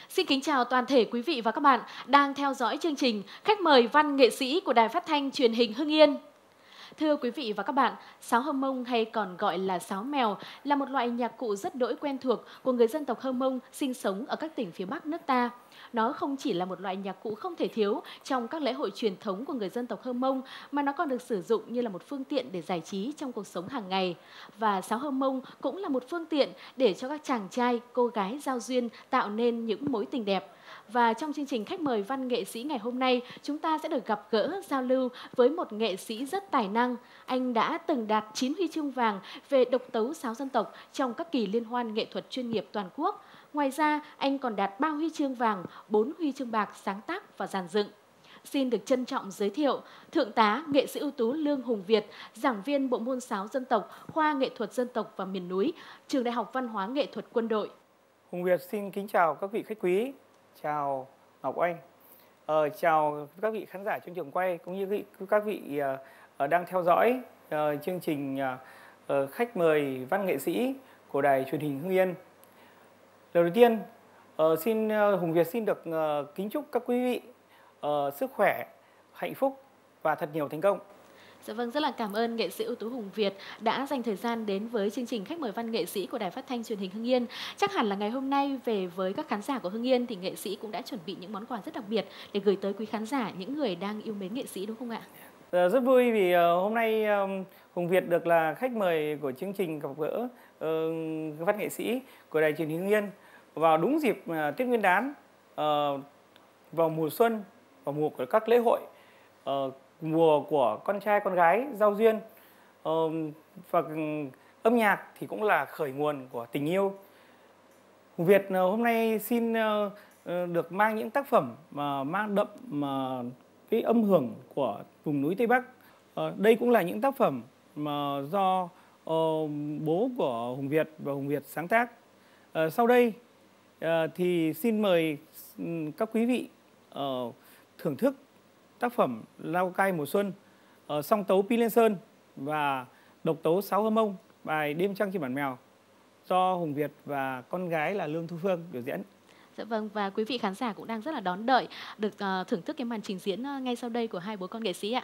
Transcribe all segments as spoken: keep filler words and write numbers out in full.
Xin kính chào toàn thể quý vị và các bạn đang theo dõi chương trình Khách mời văn nghệ sĩ của Đài Phát thanh Truyền hình Hưng Yên. Thưa quý vị và các bạn, sáo Hơ Mông hay còn gọi là sáo mèo là một loại nhạc cụ rất đỗi quen thuộc của người dân tộc Hơ Mông sinh sống ở các tỉnh phía Bắc nước ta. Nó không chỉ là một loại nhạc cụ không thể thiếu trong các lễ hội truyền thống của người dân tộc Hơ Mông, mà nó còn được sử dụng như là một phương tiện để giải trí trong cuộc sống hàng ngày. Và sáo Hơ Mông cũng là một phương tiện để cho các chàng trai, cô gái giao duyên tạo nên những mối tình đẹp. Và trong chương trình Khách mời văn nghệ sĩ ngày hôm nay, chúng ta sẽ được gặp gỡ, giao lưu với một nghệ sĩ rất tài năng. Anh đã từng đạt chín huy chương vàng về độc tấu sáo dân tộc trong các kỳ liên hoan nghệ thuật chuyên nghiệp toàn quốc. Ngoài ra, anh còn đạt ba huy chương vàng, bốn huy chương bạc sáng tác và dàn dựng. Xin được trân trọng giới thiệu Thượng tá nghệ sĩ ưu tú Lương Hùng Việt, giảng viên bộ môn sáo dân tộc, khoa nghệ thuật dân tộc và miền núi, Trường Đại học Văn hóa Nghệ thuật Quân đội. Hùng Việt xin kính chào các vị khách quý, chào Ngọc Oanh, ờ, chào các vị khán giả trong trường quay cũng như các vị uh, đang theo dõi uh, chương trình uh, Khách mời văn nghệ sĩ của Đài Truyền hình Hưng Yên. Lần đầu tiên, uh, xin uh, Hùng Việt xin được uh, kính chúc các quý vị uh, sức khỏe, hạnh phúc và thật nhiều thành công. Dạ vâng, rất là cảm ơn nghệ sĩ ưu tú Hùng Việt đã dành thời gian đến với chương trình Khách mời văn nghệ sĩ của Đài Phát thanh Truyền hình Hưng Yên. Chắc hẳn là ngày hôm nay về với các khán giả của Hưng Yên thì nghệ sĩ cũng đã chuẩn bị những món quà rất đặc biệt để gửi tới quý khán giả, những người đang yêu mến nghệ sĩ, đúng không ạ? À, rất vui vì uh, hôm nay um, Hùng Việt được là khách mời của chương trình gặp gỡ uh, văn nghệ sĩ của Đài Truyền hình Hưng Yên vào đúng dịp uh, Tết Nguyên đán, uh, vào mùa xuân, vào mùa của các lễ hội, uh, mùa của con trai con gái giao duyên, uh, và âm nhạc thì cũng là khởi nguồn của tình yêu. Hùng Việt uh, hôm nay xin uh, được mang những tác phẩm mà mang đậm mà cái âm hưởng của vùng núi Tây Bắc. Uh, đây cũng là những tác phẩm mà do uh, bố của Hùng Việt và Hùng Việt sáng tác. Uh, sau đây uh, thì xin mời các quý vị uh, thưởng thức tác phẩm Lao Cai mùa xuân, uh, song tấu Pi Liên Sơn và độc tấu sáo Hơ Mông, bài Đêm trăng trên bản mèo do Hùng Việt và con gái là Lương Thu Phương biểu diễn. Dạ vâng, và quý vị khán giả cũng đang rất là đón đợi được uh, thưởng thức cái màn trình diễn uh, ngay sau đây của hai bố con nghệ sĩ ạ.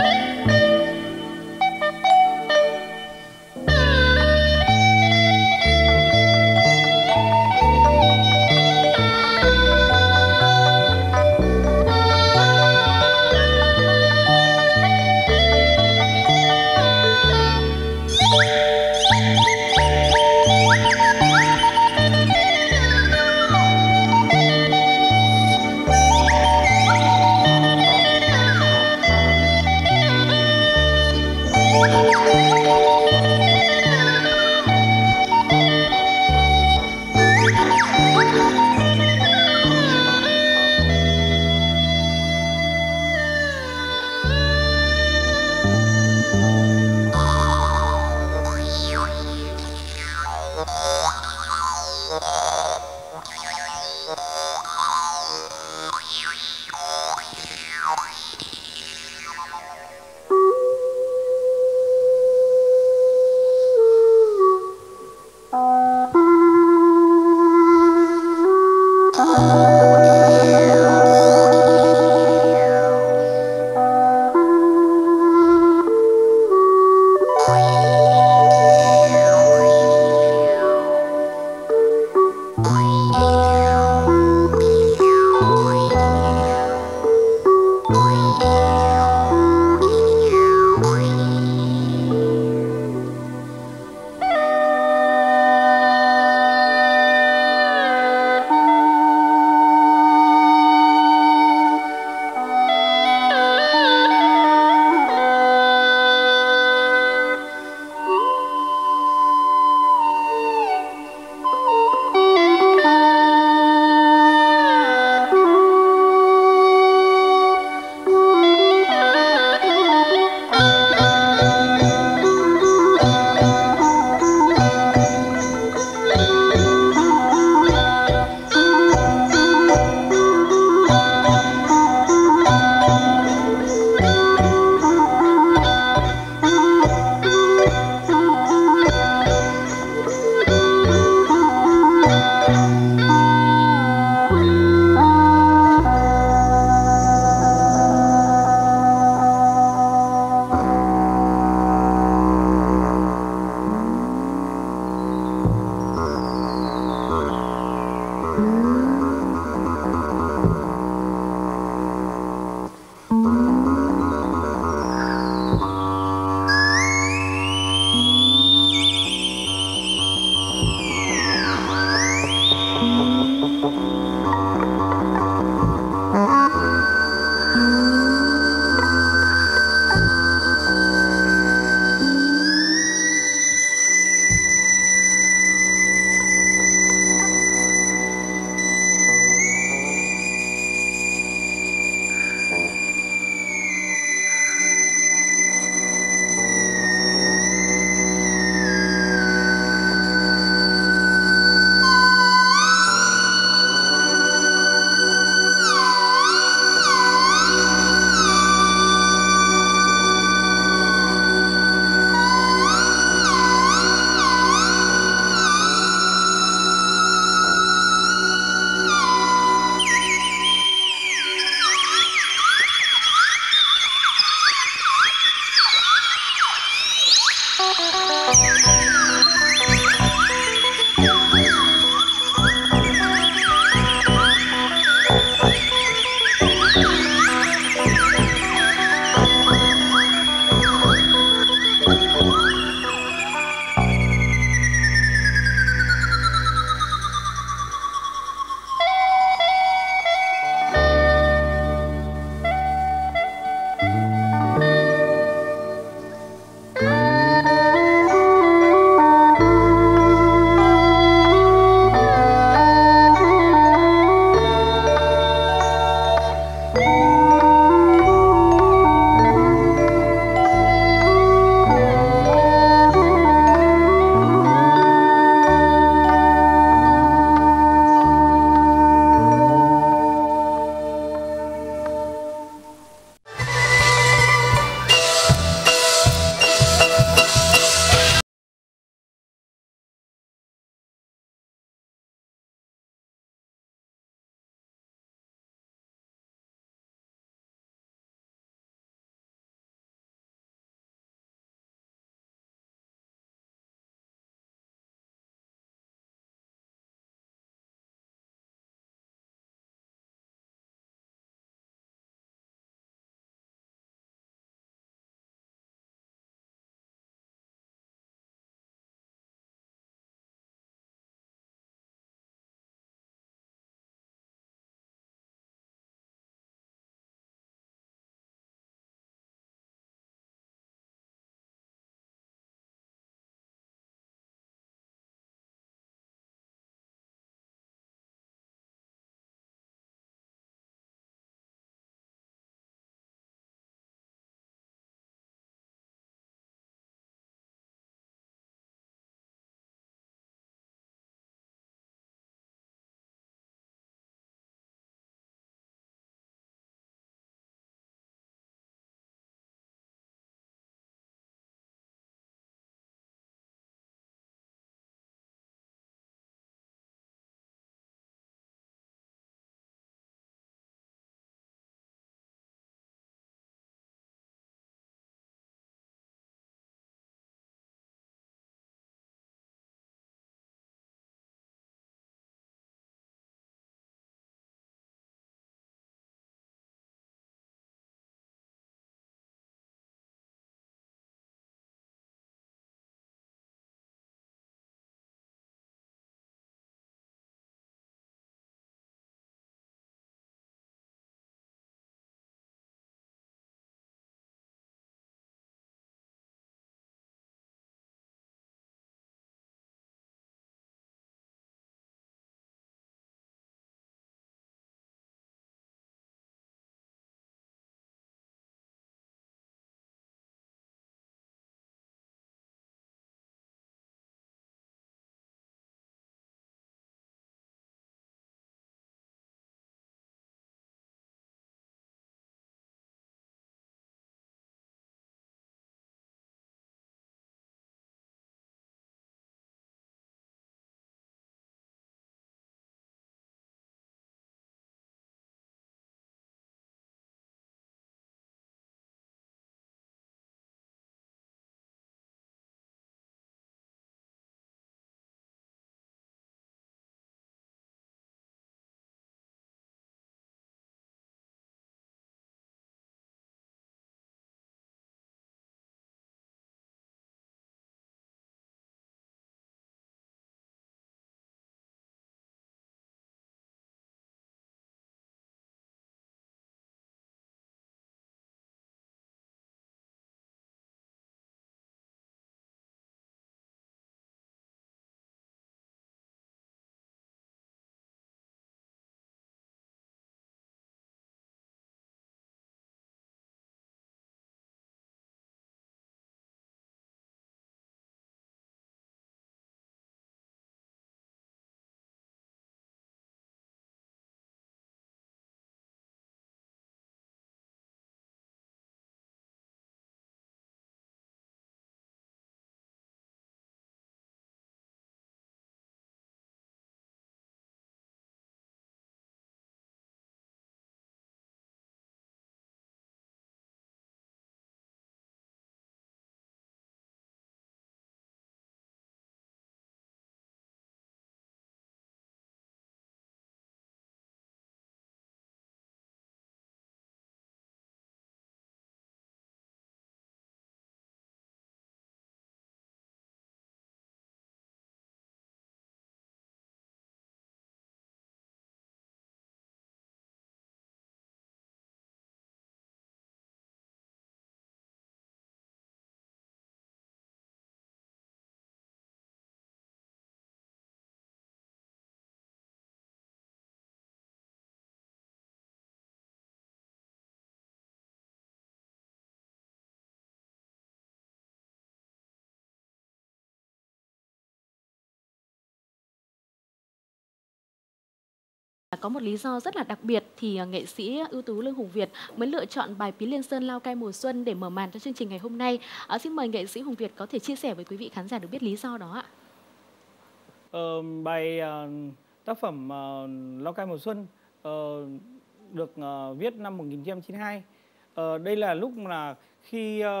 Có một lý do rất là đặc biệt thì nghệ sĩ ưu tú Lương Hùng Việt mới lựa chọn bài Pí Liên Sơn Lao Cai mùa xuân để mở màn cho chương trình ngày hôm nay. À, xin mời nghệ sĩ Hùng Việt có thể chia sẻ với quý vị khán giả được biết lý do đó ạ. Ờ, bài uh, tác phẩm uh, Lao Cai mùa xuân uh, được uh, viết năm một nghìn chín trăm chín mươi hai. Uh, đây là lúc là khi uh,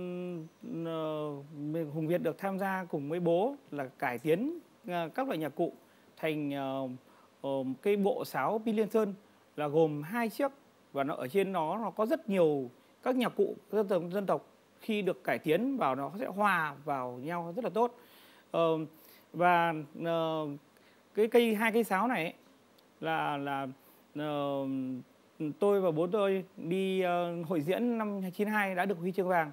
uh, Hùng Việt được tham gia cùng với bố là cải tiến uh, các loại nhạc cụ thành uh, uh, cái bộ sáo Pí Liên Sơn, là gồm hai chiếc, và nó ở trên nó nó có rất nhiều các nhạc cụ dân tộc dân tộc khi được cải tiến vào nó sẽ hòa vào nhau rất là tốt. Uh, và uh, cái cây hai cây sáo này ấy, là là uh, tôi và bố tôi đi uh, hội diễn năm chín hai đã được huy chương vàng,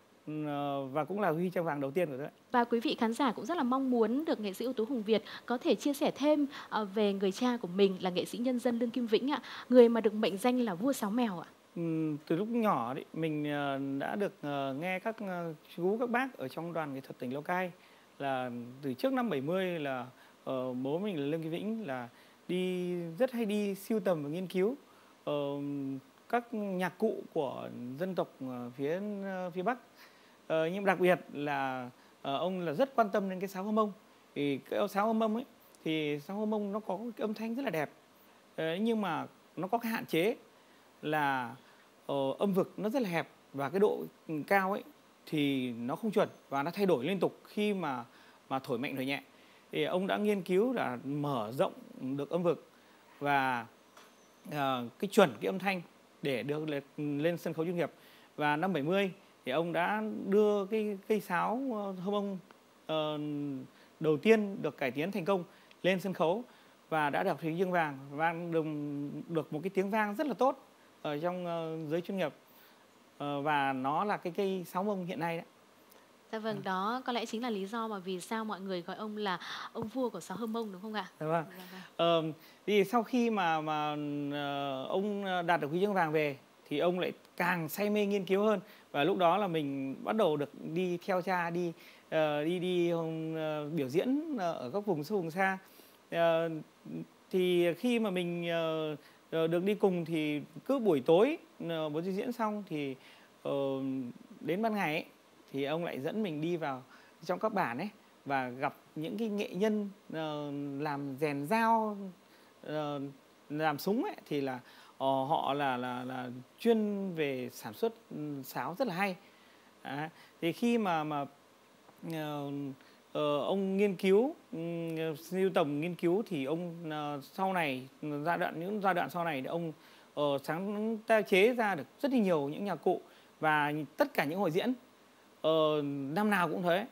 uh, và cũng là huy chương vàng đầu tiên của tôi. Và quý vị khán giả cũng rất là mong muốn được nghệ sĩ ưu tú Hùng Việt có thể chia sẻ thêm uh, về người cha của mình là nghệ sĩ nhân dân Lương Kim Vĩnh ạ, người mà được mệnh danh là vua sáo mèo ạ. Um, từ lúc nhỏ đấy, mình uh, đã được uh, nghe các uh, chú các bác ở trong đoàn nghệ thuật tỉnh Lào Cai, là từ trước năm bảy mươi là uh, bố mình là Lương Kim Vĩnh là đi rất hay đi sưu tầm và nghiên cứu uh, các nhạc cụ của dân tộc uh, phía uh, phía Bắc. Uh, nhưng đặc biệt là uh, ông là rất quan tâm đến cái sáo Hơ Mông. Thì cái sáo Hơ Mông ấy thì sáo Hơ Mông nó có cái âm thanh rất là đẹp, uh, nhưng mà nó có cái hạn chế là uh, âm vực nó rất là hẹp, và cái độ cao ấy thì nó không chuẩn và nó thay đổi liên tục khi mà mà thổi mạnh thổi nhẹ. Thì ông đã nghiên cứu là mở rộng được âm vực và uh, cái chuẩn cái âm thanh để được lên sân khấu chuyên nghiệp. Và năm bảy mươi thì ông đã đưa cái cây sáo Hơ Mông uh, đầu tiên được cải tiến thành công lên sân khấu và đã đạt huy chương vàng, vang được, được một cái tiếng vang rất là tốt ở trong uh, giới chuyên nghiệp. Uh, và nó là cái cây sáo Mông hiện nay đấy. Dạ vâng, đó có lẽ chính là lý do mà vì sao mọi người gọi ông là ông vua của sáo Hơ Mông, đúng không ạ? Dạ vâng. Dạ vâng. Ờ, thì sau khi mà mà uh, ông đạt được huy chương vàng về thì ông lại càng say mê nghiên cứu hơn, và lúc đó là mình bắt đầu được đi theo cha đi uh, đi đi uh, biểu diễn uh, ở các vùng sâu vùng xa. Uh, thì khi mà mình uh, được đi cùng thì cứ buổi tối uh, bố đi diễn xong thì uh, đến ban ngày ấy, thì ông lại dẫn mình đi vào trong các bản ấy và gặp những cái nghệ nhân uh, làm rèn dao, uh, làm súng ấy, thì là uh, họ là là là chuyên về sản xuất sáo rất là hay. À, thì khi mà mà uh, uh, ông nghiên cứu, uh, sưu tầm nghiên cứu thì ông uh, sau này giai đoạn những giai đoạn sau này thì ông uh, sáng ta chế ra được rất là nhiều những nhạc cụ, và tất cả những hội diễn uh, năm nào cũng thế,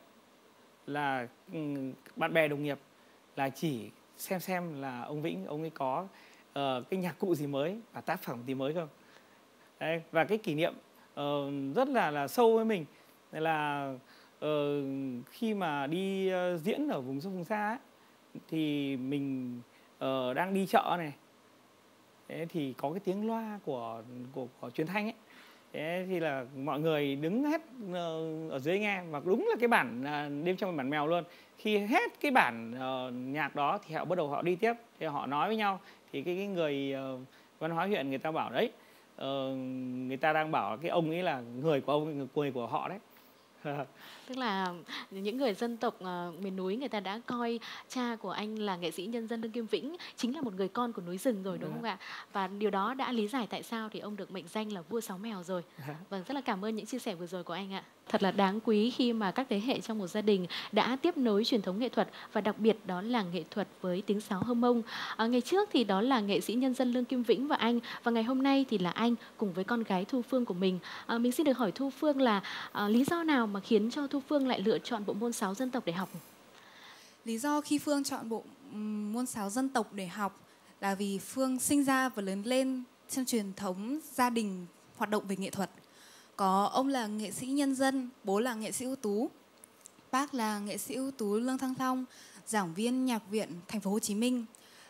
là um, bạn bè đồng nghiệp là chỉ xem xem là ông Vĩnh ông ấy có uh, cái nhạc cụ gì mới và tác phẩm gì mới không. Đấy, và cái kỷ niệm uh, rất là là sâu với mình là uh, khi mà đi uh, diễn ở vùng sâu vùng xa ấy, thì mình uh, đang đi chợ này. Thế thì có cái tiếng loa của của, của truyền thanh ấy. Thế thì là mọi người đứng hết ở dưới nghe, và đúng là cái bản đêm trong bản mèo luôn. Khi hết cái bản uh, nhạc đó thì họ bắt đầu họ đi tiếp, thì họ nói với nhau, thì cái, cái người uh, văn hóa huyện người ta bảo đấy, uh, người ta đang bảo cái ông ấy là người của ông, người của họ đấy. Tức là những người dân tộc uh, miền núi người ta đã coi cha của anh là nghệ sĩ nhân dân Lương Kim Vĩnh chính là một người con của núi rừng rồi, đúng không ạ? Và điều đó đã lý giải tại sao thì ông được mệnh danh là vua sáo mèo rồi. Vâng, rất là cảm ơn những chia sẻ vừa rồi của anh ạ. Thật là đáng quý khi mà các thế hệ trong một gia đình đã tiếp nối truyền thống nghệ thuật, và đặc biệt đó là nghệ thuật với tiếng sáo Hơ Mông. À, ngày trước thì đó là nghệ sĩ nhân dân Lương Kim Vĩnh và anh, và ngày hôm nay thì là anh cùng với con gái Thu Phương của mình. À, mình xin được hỏi Thu Phương là à, lý do nào mà khiến cho Thu Phương lại lựa chọn bộ môn sáo dân tộc để học? Lý do khi Phương chọn bộ um, môn sáo dân tộc để học là vì Phương sinh ra và lớn lên trong truyền thống gia đình hoạt động về nghệ thuật. Có ông là nghệ sĩ nhân dân, bố là nghệ sĩ ưu tú, bác là nghệ sĩ ưu tú Lương Thăng Long, giảng viên nhạc viện Thành phố Hồ Chí Minh,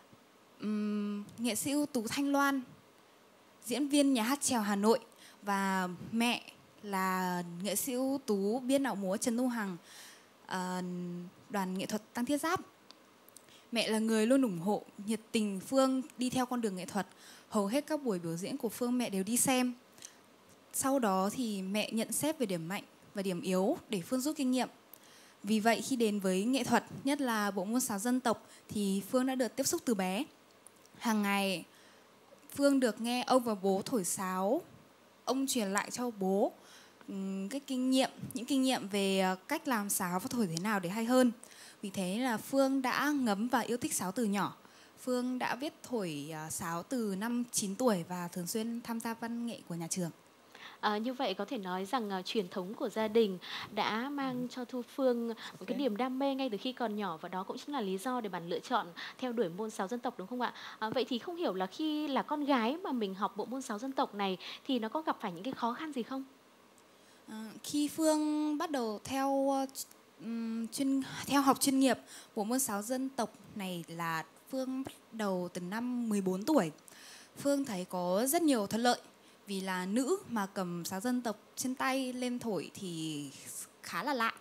um, nghệ sĩ ưu tú Thanh Loan, diễn viên nhà hát chèo Hà Nội, và mẹ là nghệ sĩ ưu tú biên đạo múa Trần Tu Hằng, uh, đoàn nghệ thuật Tăng Thiết Giáp. Mẹ là người luôn ủng hộ, nhiệt tình Phương đi theo con đường nghệ thuật. Hầu hết các buổi biểu diễn của Phương mẹ đều đi xem. Sau đó thì mẹ nhận xét về điểm mạnh và điểm yếu để Phương rút kinh nghiệm. Vì vậy khi đến với nghệ thuật, nhất là bộ môn sáo dân tộc thì Phương đã được tiếp xúc từ bé. Hàng ngày Phương được nghe ông và bố thổi sáo. Ông truyền lại cho bố cái kinh nghiệm, những kinh nghiệm về cách làm sáo và thổi thế nào để hay hơn. Vì thế là Phương đã ngấm và yêu thích sáo từ nhỏ. Phương đã biết thổi sáo từ năm chín tuổi và thường xuyên tham gia văn nghệ của nhà trường. À, như vậy có thể nói rằng uh, truyền thống của gia đình đã mang cho Thu Phương một cái niềm đam mê ngay từ khi còn nhỏ, và đó cũng chính là lý do để bạn lựa chọn theo đuổi môn sáo dân tộc, đúng không ạ? À, vậy thì không hiểu là khi là con gái mà mình học bộ môn sáo dân tộc này thì nó có gặp phải những cái khó khăn gì không? À, khi Phương bắt đầu theo um, chuyên theo học chuyên nghiệp bộ môn sáo dân tộc này là Phương bắt đầu từ năm mười bốn tuổi. Phương thấy có rất nhiều thuận lợi, vì là nữ mà cầm sáo dân tộc trên tay lên thổi thì khá là lạ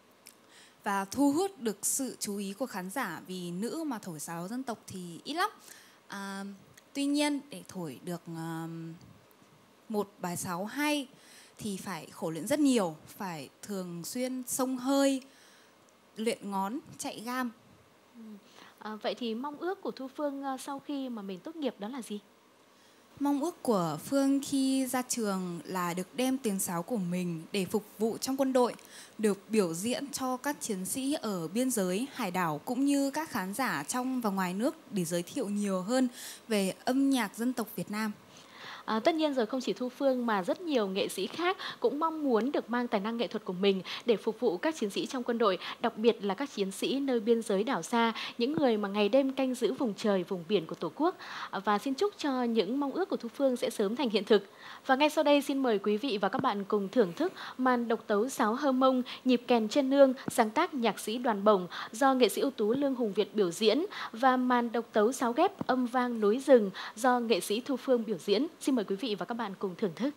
và thu hút được sự chú ý của khán giả, vì nữ mà thổi sáo dân tộc thì ít lắm. À, tuy nhiên để thổi được um, một bài sáo hay thì phải khổ luyện rất nhiều, phải thường xuyên xông hơi, luyện ngón, chạy gam. À, vậy thì mong ước của Thu Phương uh, sau khi mà mình tốt nghiệp đó là gì? Mong ước của Phương khi ra trường là được đem tiếng sáo của mình để phục vụ trong quân đội, được biểu diễn cho các chiến sĩ ở biên giới, hải đảo cũng như các khán giả trong và ngoài nước để giới thiệu nhiều hơn về âm nhạc dân tộc Việt Nam. À, tất nhiên rồi, không chỉ Thu Phương mà rất nhiều nghệ sĩ khác cũng mong muốn được mang tài năng nghệ thuật của mình để phục vụ các chiến sĩ trong quân đội, đặc biệt là các chiến sĩ nơi biên giới đảo xa, những người mà ngày đêm canh giữ vùng trời, vùng biển của Tổ quốc. À, và xin chúc cho những mong ước của Thu Phương sẽ sớm thành hiện thực. Và ngay sau đây xin mời quý vị và các bạn cùng thưởng thức màn độc tấu sáo Hơ Mông, nhịp kèn chân nương, sáng tác nhạc sĩ Đoàn Bổng do nghệ sĩ ưu tú Lương Hùng Việt biểu diễn, và màn độc tấu sáo ghép âm vang núi rừng do nghệ sĩ Thu Phương biểu diễn. Xin mời quý vị và các bạn cùng thưởng thức.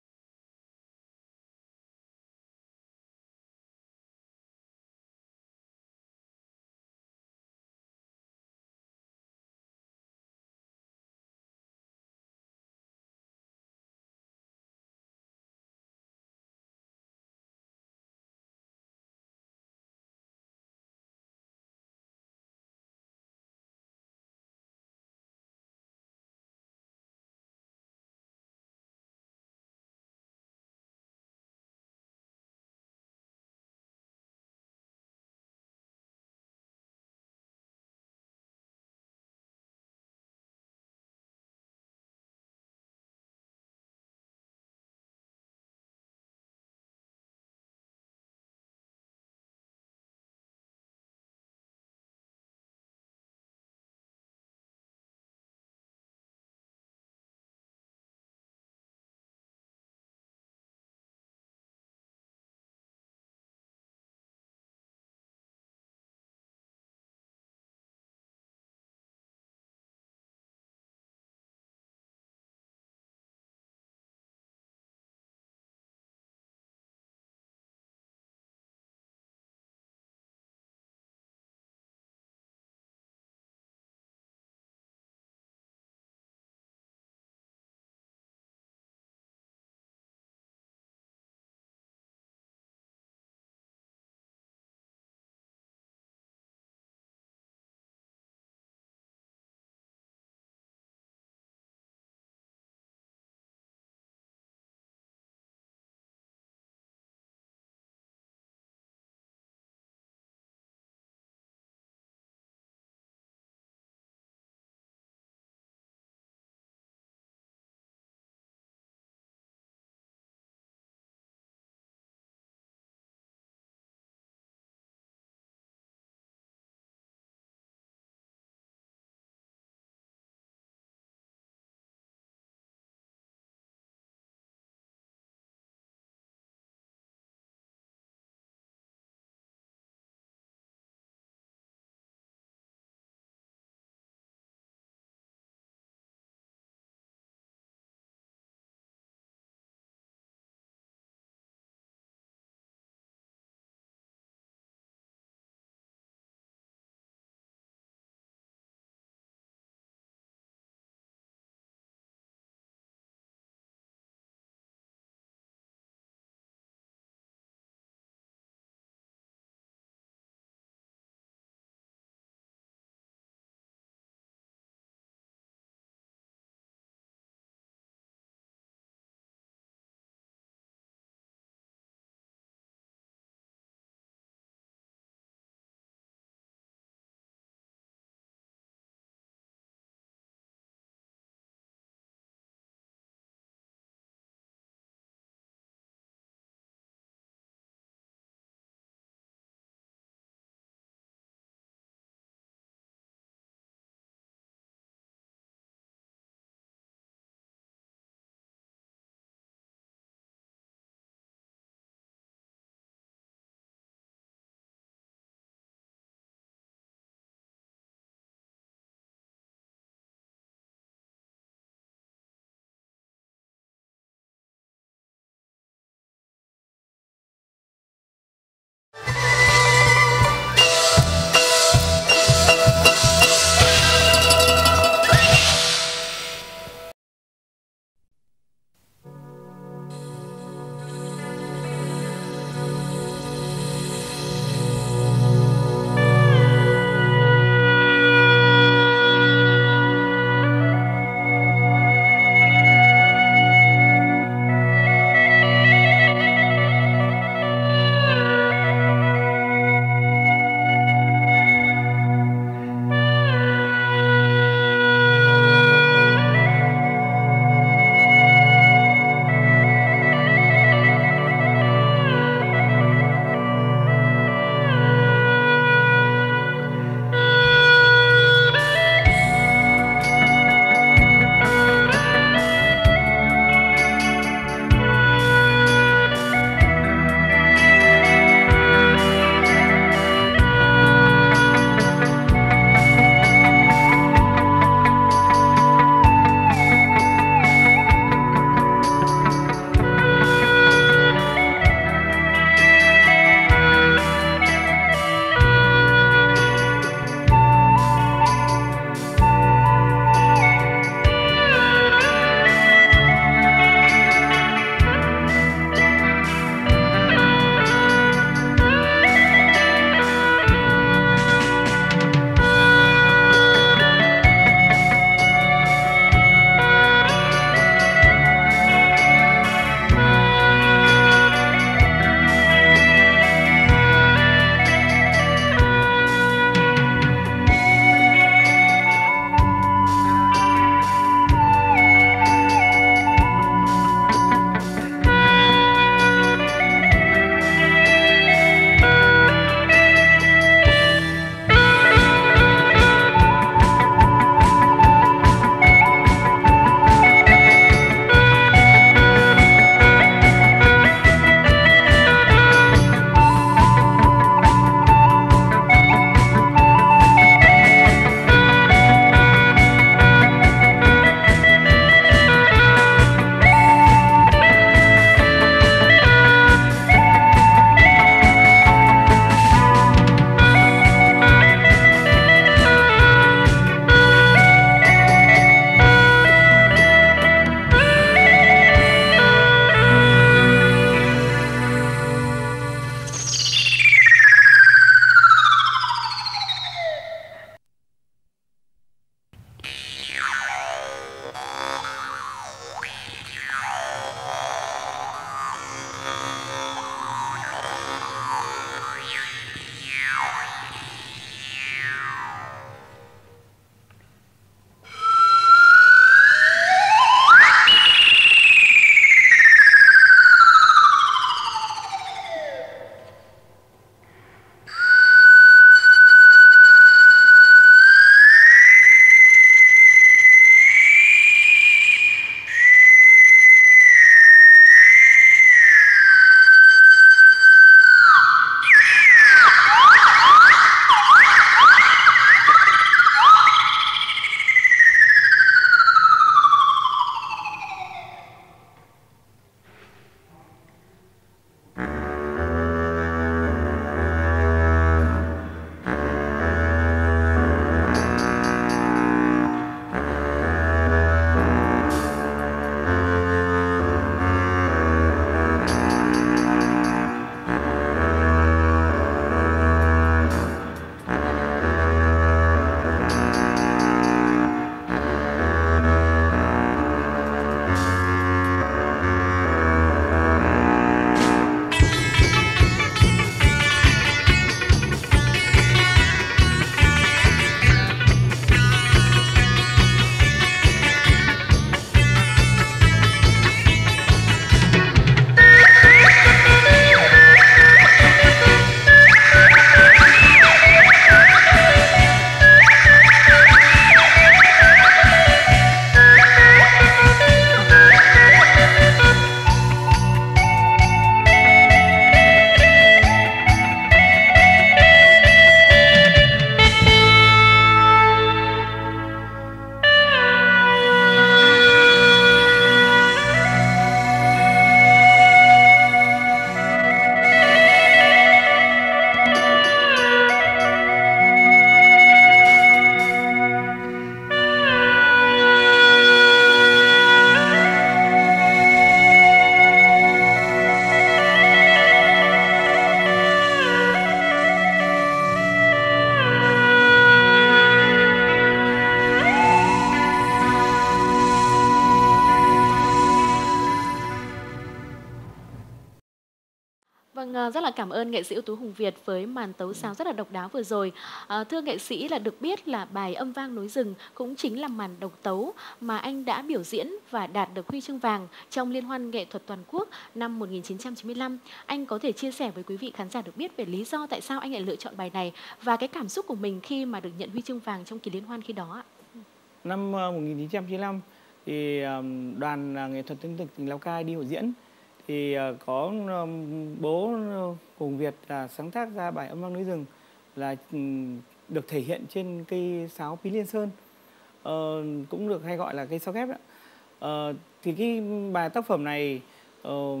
Vâng, à, rất là cảm ơn nghệ sĩ ưu tú Hùng Việt với màn tấu sáo rất là độc đáo vừa rồi. À, thưa nghệ sĩ, là được biết là bài Âm vang núi rừng cũng chính là màn độc tấu mà anh đã biểu diễn và đạt được huy chương vàng trong Liên hoan nghệ thuật toàn quốc năm một nghìn chín trăm chín mươi lăm. Anh có thể chia sẻ với quý vị khán giả được biết về lý do tại sao anh lại lựa chọn bài này và cái cảm xúc của mình khi mà được nhận huy chương vàng trong kỳ liên hoan khi đó ạ? Năm uh, một nghìn chín trăm chín mươi lăm thì um, đoàn uh, nghệ thuật dân tộc tỉnh Lào Cai đi hội diễn, thì uh, có um, bố Hùng Việt là sáng tác ra bài Âm vang núi rừng, là um, được thể hiện trên cây sáo Pí Liên Sơn, uh, cũng được hay gọi là cây sáo ghép đó. Uh, thì cái bài tác phẩm này uh,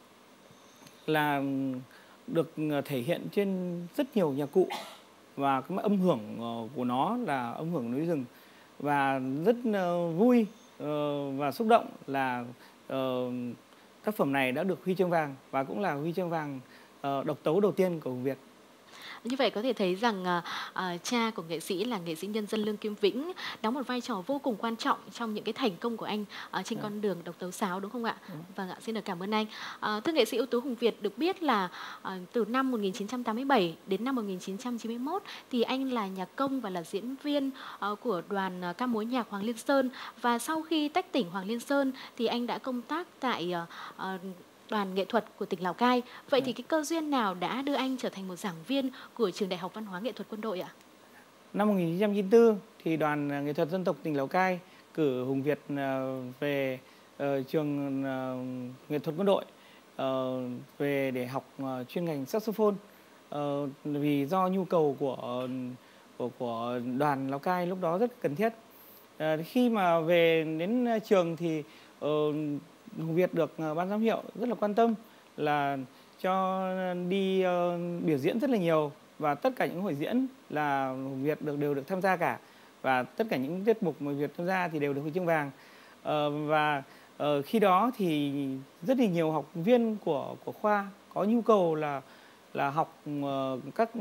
là được thể hiện trên rất nhiều nhạc cụ, và cái âm hưởng uh, của nó là âm hưởng núi rừng, và rất uh, vui uh, và xúc động là uh, tác phẩm này đã được huy chương vàng, và cũng là huy chương vàng uh, độc tấu đầu tiên của Hùng Việt. Như vậy có thể thấy rằng uh, uh, cha của nghệ sĩ là nghệ sĩ nhân dân Lương Kim Vĩnh đóng một vai trò vô cùng quan trọng trong những cái thành công của anh uh, trên à. con đường độc tấu sáo, đúng không ạ? Ừ. Vâng ạ, xin được cảm ơn anh. Uh, thưa nghệ sĩ ưu tú Hùng Việt, được biết là uh, từ năm một nghìn chín trăm tám mươi bảy đến năm một nghìn chín trăm chín mươi mốt thì anh là nhạc công và là diễn viên uh, của đoàn uh, ca mối nhạc Hoàng Liên Sơn, và sau khi tách tỉnh Hoàng Liên Sơn thì anh đã công tác tại uh, uh, đoàn nghệ thuật của tỉnh Lào Cai. Vậy thì cái cơ duyên nào đã đưa anh trở thành một giảng viên của Trường Đại học Văn hóa Nghệ thuật Quân đội ạ? Năm một nghìn chín trăm chín mươi tư thì đoàn nghệ thuật dân tộc tỉnh Lào Cai cử Hùng Việt về uh, trường uh, nghệ thuật quân đội uh, về để học uh, chuyên ngành saxophone, uh, vì do nhu cầu của, của của đoàn Lào Cai lúc đó rất cần thiết. Uh, khi mà về đến trường thì uh, Hùng Việt được ban giám hiệu rất là quan tâm, là cho đi uh, biểu diễn rất là nhiều, và tất cả những hội diễn là Hùng Việt được đều được tham gia cả, và tất cả những tiết mục mà Việt tham gia thì đều được huy chương vàng. Uh, và uh, khi đó thì rất là nhiều học viên của của khoa có nhu cầu là là học uh, các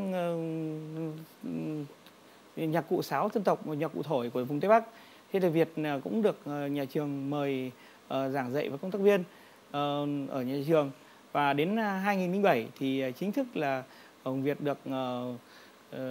uh, nhạc cụ sáo dân tộc, nhạc cụ thổi của vùng Tây Bắc. Thế thì Việt uh, cũng được uh, nhà trường mời uh, giảng dạy và công tác viên uh, ở nhà trường, và đến uh, hai nghìn lẻ bảy thì uh, chính thức là Hùng Việt được uh, uh,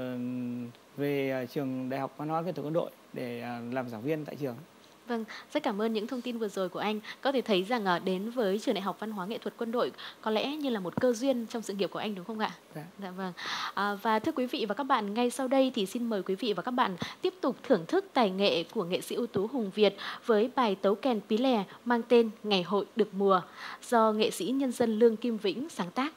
về Trường Đại học Văn hóa Nghệ thuật Quân đội để uh, làm giảng viên tại trường. Vâng, rất cảm ơn những thông tin vừa rồi của anh. Có thể thấy rằng uh, đến với Trường Đại học Văn hóa Nghệ thuật Quân đội có lẽ như là một cơ duyên trong sự nghiệp của anh, đúng không ạ? Dạ. Dạ vâng. À, và thưa quý vị và các bạn, ngay sau đây thì xin mời quý vị và các bạn tiếp tục thưởng thức tài nghệ của nghệ sĩ ưu tú Hùng Việt với bài tấu kèn Pí Lè mang tên Ngày hội được mùa do nghệ sĩ nhân dân Lương Kim Vĩnh sáng tác.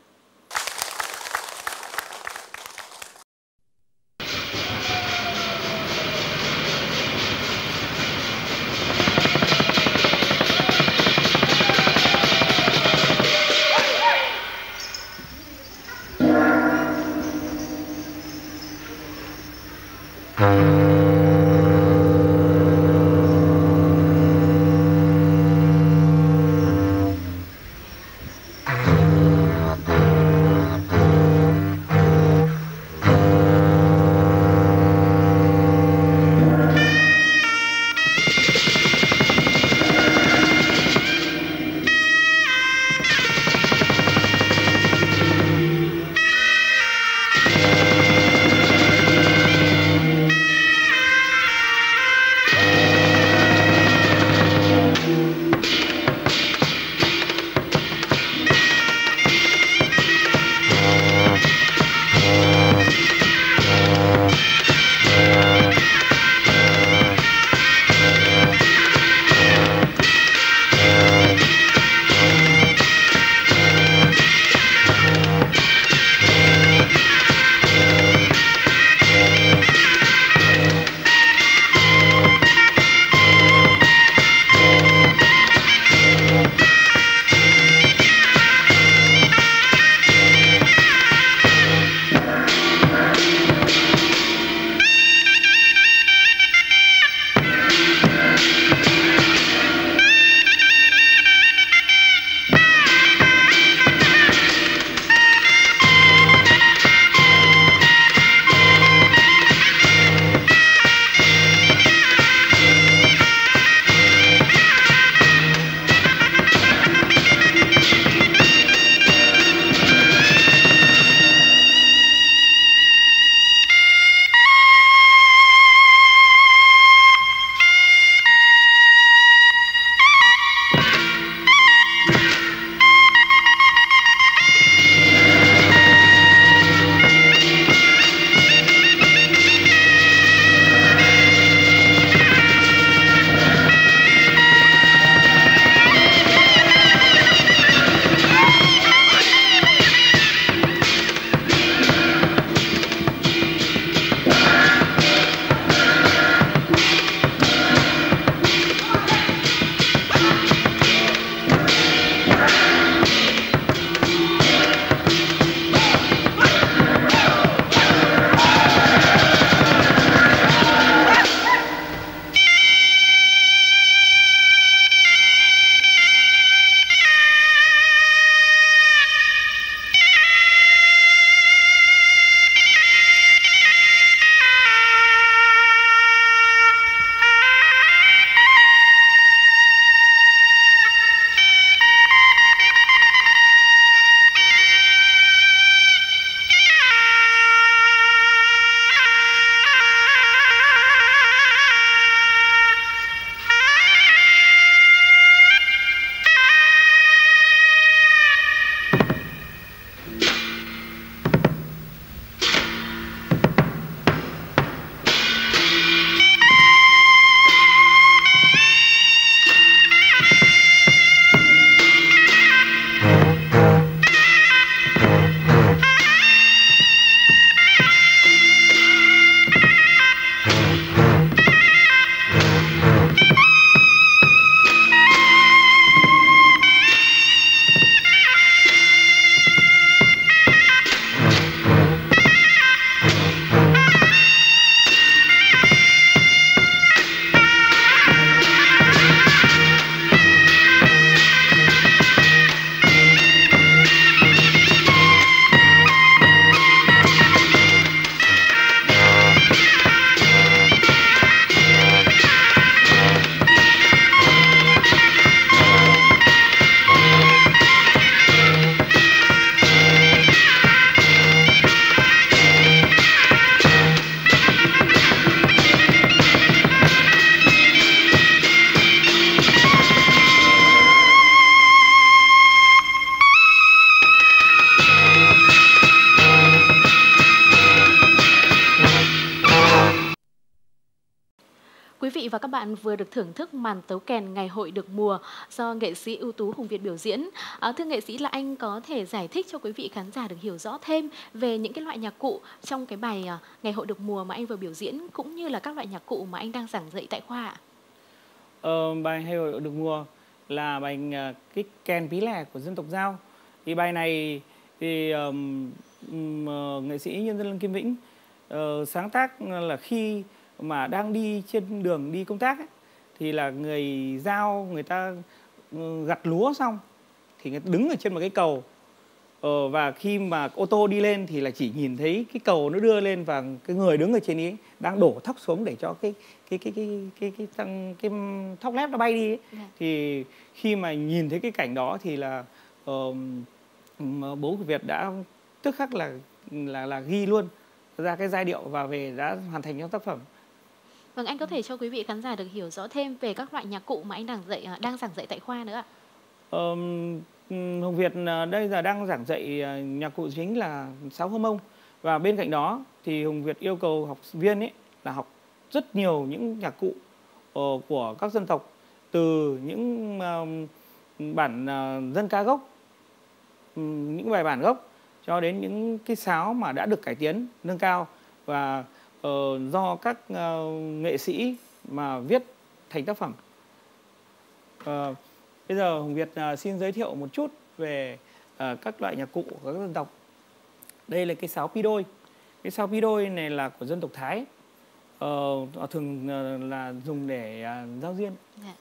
và các bạn vừa được thưởng thức màn tấu kèn Ngày hội được mùa do nghệ sĩ ưu tú Hùng Việt biểu diễn. À, thưa nghệ sĩ, là anh có thể giải thích cho quý vị khán giả được hiểu rõ thêm về những cái loại nhạc cụ trong cái bài à, Ngày hội được mùa mà anh vừa biểu diễn, cũng như là các loại nhạc cụ mà anh đang giảng dạy tại khoa ạ? Ờ, bài Ngày hội được mùa là bài uh, cái kèn pí lẻ của dân tộc Dao. Thì bài này thì um, um, uh, nghệ sĩ nhân dân Lân Kim Vĩnh uh, sáng tác là khi mà đang đi trên đường đi công tác ấy, thì là người Dao người ta uh, gặt lúa xong thì người ta đứng ở trên một cái cầu, ờ, và khi mà ô tô đi lên thì là chỉ nhìn thấy cái cầu nó đưa lên và cái người đứng ở trên ấy đang đổ thóc xuống để cho cái cái cái cái cái cái cái, cái, cái thóc lép nó bay đi ấy. Yeah. Thì khi mà nhìn thấy cái cảnh đó thì là uh, bố của Việt đã tức khắc là là là ghi luôn ra cái giai điệu và về đã hoàn thành trong tác phẩm. Vâng, anh có thể cho quý vị khán giả được hiểu rõ thêm về các loại nhạc cụ mà anh đang dạy đang giảng dạy tại khoa nữa ạ? Ờ, Hồng Việt đây là đang giảng dạy nhạc cụ chính là sáo Hơ Mông, và bên cạnh đó thì Hồng Việt yêu cầu học viên ấy là học rất nhiều những nhạc cụ uh, của các dân tộc, từ những uh, bản uh, dân ca gốc, um, những bài bản gốc cho đến những cái sáo mà đã được cải tiến nâng cao và uh, do các uh, nghệ sĩ mà viết thành tác phẩm. Uh, Bây giờ Hồng Việt uh, xin giới thiệu một chút về uh, các loại nhạc cụ của các dân tộc. Đây là cái sáo pi đôi. Cái sáo pi đôi này là của dân tộc Thái. Uh, thường uh, là dùng để uh, giao duyên. Yeah.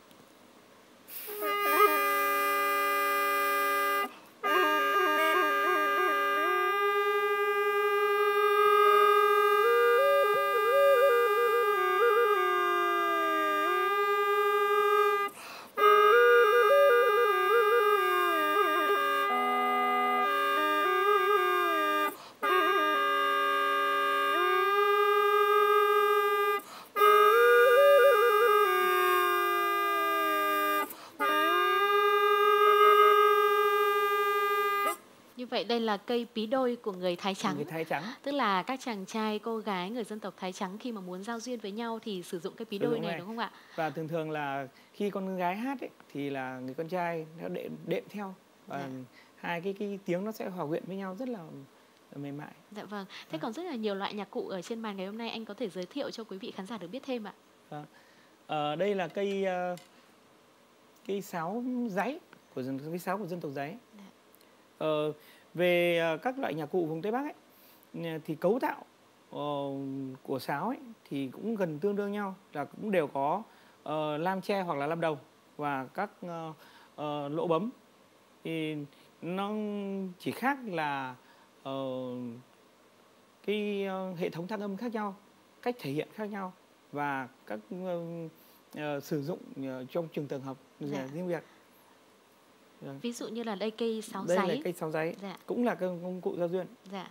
Như vậy đây là cây pí đôi của người Thái Trắng. Người Thái Trắng. Tức là các chàng trai, cô gái người dân tộc Thái Trắng khi mà muốn giao duyên với nhau thì sử dụng cây pí đôi này, này đúng không ạ? Và thường thường là khi con gái hát ấy, thì là người con trai nó đệm, đệm theo và dạ. hai cái cái tiếng nó sẽ hòa quyện với nhau rất là, là mềm mại. Dạ vâng. Thế à. Còn rất là nhiều loại nhạc cụ ở trên bàn ngày hôm nay, anh có thể giới thiệu cho quý vị khán giả được biết thêm ạ? À, à, đây là cây uh, cây sáo dáy của dân cái sáo của dân tộc Dáy. Dạ. Uh, về uh, các loại nhạc cụ vùng Tây Bắc ấy, thì cấu tạo uh, của sáo ấy thì cũng gần tương đương nhau, là cũng đều có uh, lam tre hoặc là lam đồng và các uh, uh, lỗ bấm. Thì nó chỉ khác là uh, cái uh, hệ thống thăng âm khác nhau, cách thể hiện khác nhau và các uh, uh, sử dụng uh, trong trường trường hợp dạ. riêng biệt. Rồi. Ví dụ như là đây cây sáo đây giấy. Đây là cây sáo giấy, dạ. Cũng là công cụ giao duyên. Dạ.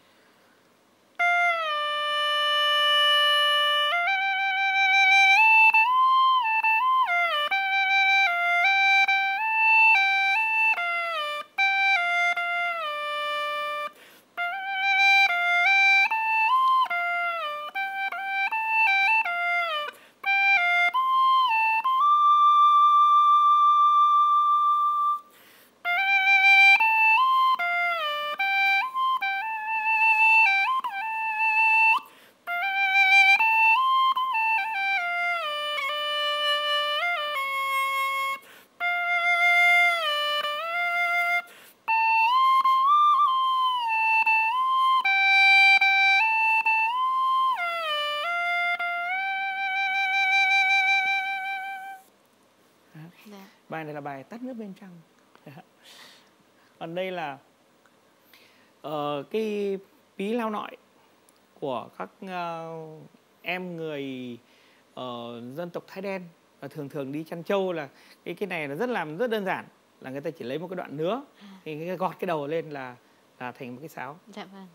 Bài này là bài Tắt nước bên trăng. Còn đây là uh, cái pí lao nội của các uh, em người uh, dân tộc Thái Đen, và thường thường đi chăn trâu là cái cái này là rất làm rất đơn giản, là người ta chỉ lấy một cái đoạn nứa thì gọt cái đầu lên là là thành một cái sáo. Dạ vâng.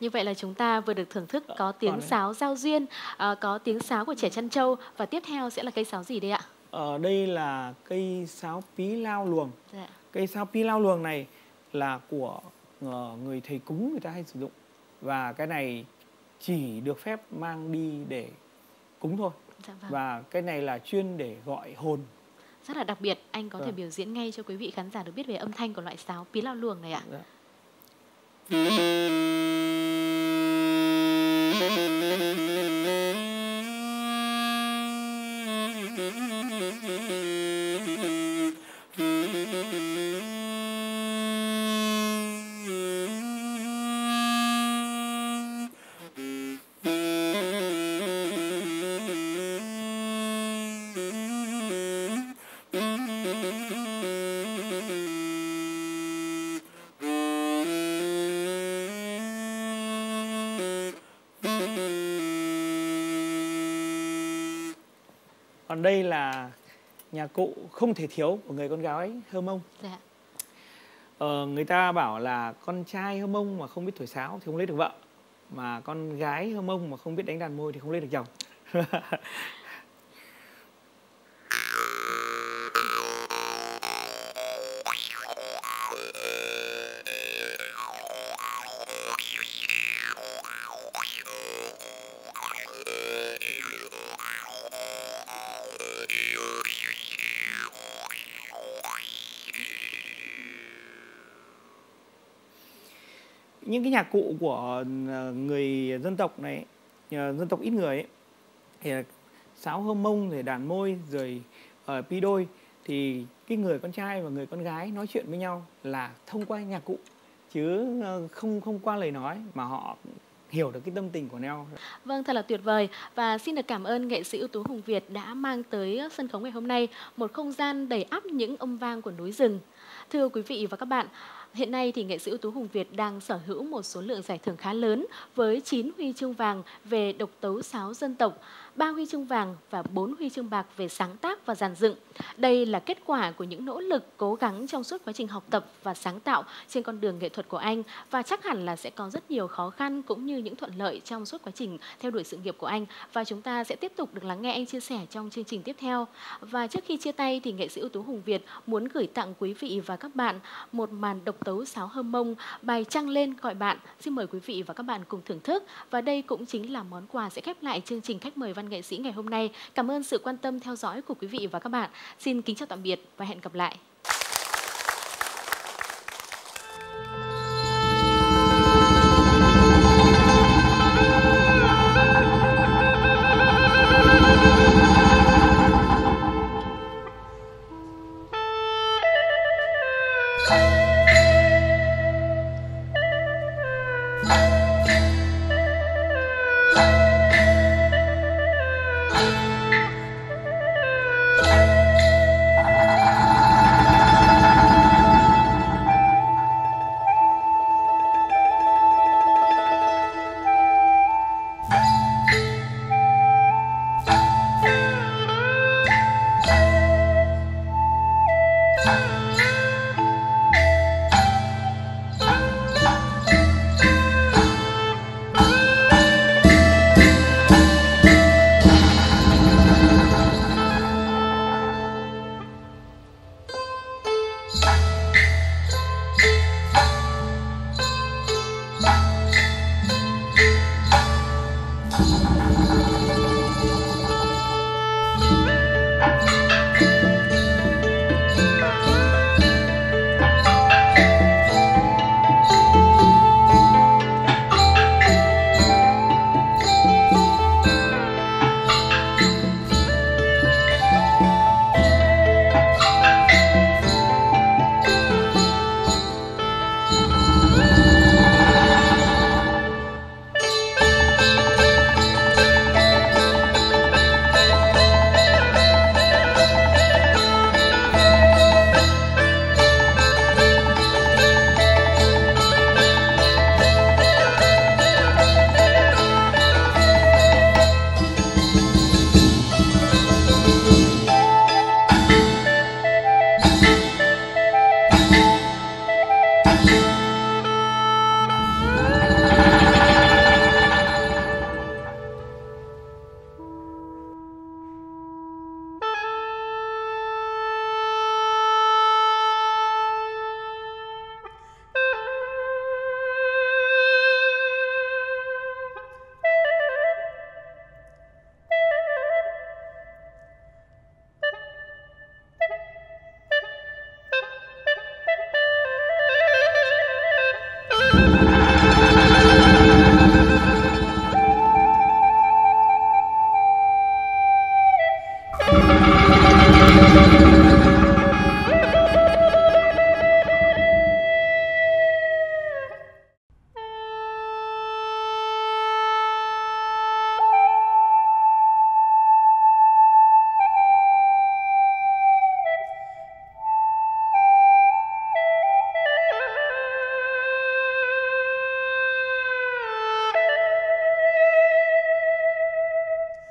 Như vậy là chúng ta vừa được thưởng thức có Còn tiếng đấy. sáo giao duyên, à, có tiếng sáo của trẻ Trăn Trâu, và tiếp theo sẽ là cây sáo gì đây ạ? Ở đây là cây sáo pí lao luồng. Dạ. Cây sáo pí lao luồng này là của ờ, người thầy cúng người ta hay sử dụng, và cái này chỉ được phép mang đi để cúng thôi. Dạ vâng. Và cái này là chuyên để gọi hồn. Rất là đặc biệt, anh có thể Vâng. biểu diễn ngay cho quý vị khán giả được biết về âm thanh của loại sáo pí lao luồng này ạ. Dạ. Còn đây là nhạc cụ không thể thiếu của người con gái Hơ Mông. Dạ. Ờ, người ta bảo là con trai Hơ Mông mà không biết thổi sáo thì không lấy được vợ, mà con gái Hơ Mông mà không biết đánh đàn môi thì không lấy được chồng. Những cái nhạc cụ của người dân tộc này, dân tộc ít người ấy, thì sáo Hơ Mông, rồi đàn môi, rồi uh, pi đôi, thì cái người con trai và người con gái nói chuyện với nhau là thông qua nhạc cụ, chứ không không qua lời nói, mà họ hiểu được cái tâm tình của nhau. Vâng, thật là tuyệt vời. Và xin được cảm ơn nghệ sĩ ưu tú Hùng Việt đã mang tới sân khấu ngày hôm nay một không gian đầy ắp những âm vang của núi rừng. Thưa quý vị và các bạn, hiện nay thì nghệ sĩ ưu tú Hùng Việt đang sở hữu một số lượng giải thưởng khá lớn với chín huy chương vàng về độc tấu sáo dân tộc, ba huy chương vàng và bốn huy chương bạc về sáng tác và dàn dựng. Đây là kết quả của những nỗ lực cố gắng trong suốt quá trình học tập và sáng tạo trên con đường nghệ thuật của anh, và chắc hẳn là sẽ có rất nhiều khó khăn cũng như những thuận lợi trong suốt quá trình theo đuổi sự nghiệp của anh, và chúng ta sẽ tiếp tục được lắng nghe anh chia sẻ trong chương trình tiếp theo. Và trước khi chia tay thì nghệ sĩ ưu tú Hùng Việt muốn gửi tặng quý vị và các bạn một màn độc tấu sáo Hơ Mông, bài Trăng Lên Gọi Bạn. Xin mời quý vị và các bạn cùng thưởng thức, và đây cũng chính là món quà sẽ khép lại chương trình Khách mời văn nghệ sĩ ngày hôm nay. Cảm ơn sự quan tâm theo dõi của quý vị và các bạn. Xin kính chào tạm biệt và hẹn gặp lại.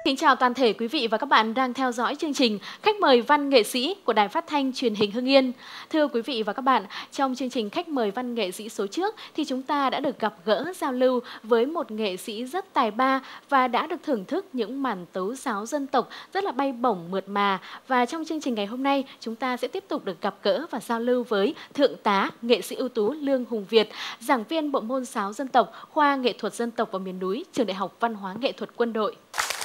Kính chào toàn thể quý vị và các bạn đang theo dõi chương trình Khách mời văn nghệ sĩ của Đài Phát thanh Truyền hình Hưng Yên. Thưa quý vị và các bạn, trong chương trình Khách mời văn nghệ sĩ số trước thì chúng ta đã được gặp gỡ giao lưu với một nghệ sĩ rất tài ba và đã được thưởng thức những màn tấu sáo dân tộc rất là bay bổng mượt mà. Và trong chương trình ngày hôm nay, chúng ta sẽ tiếp tục được gặp gỡ và giao lưu với Thượng tá nghệ sĩ ưu tú Lương Hùng Việt, giảng viên bộ môn sáo dân tộc, khoa nghệ thuật dân tộc và miền núi, Trường Đại học Văn hóa Nghệ thuật Quân đội.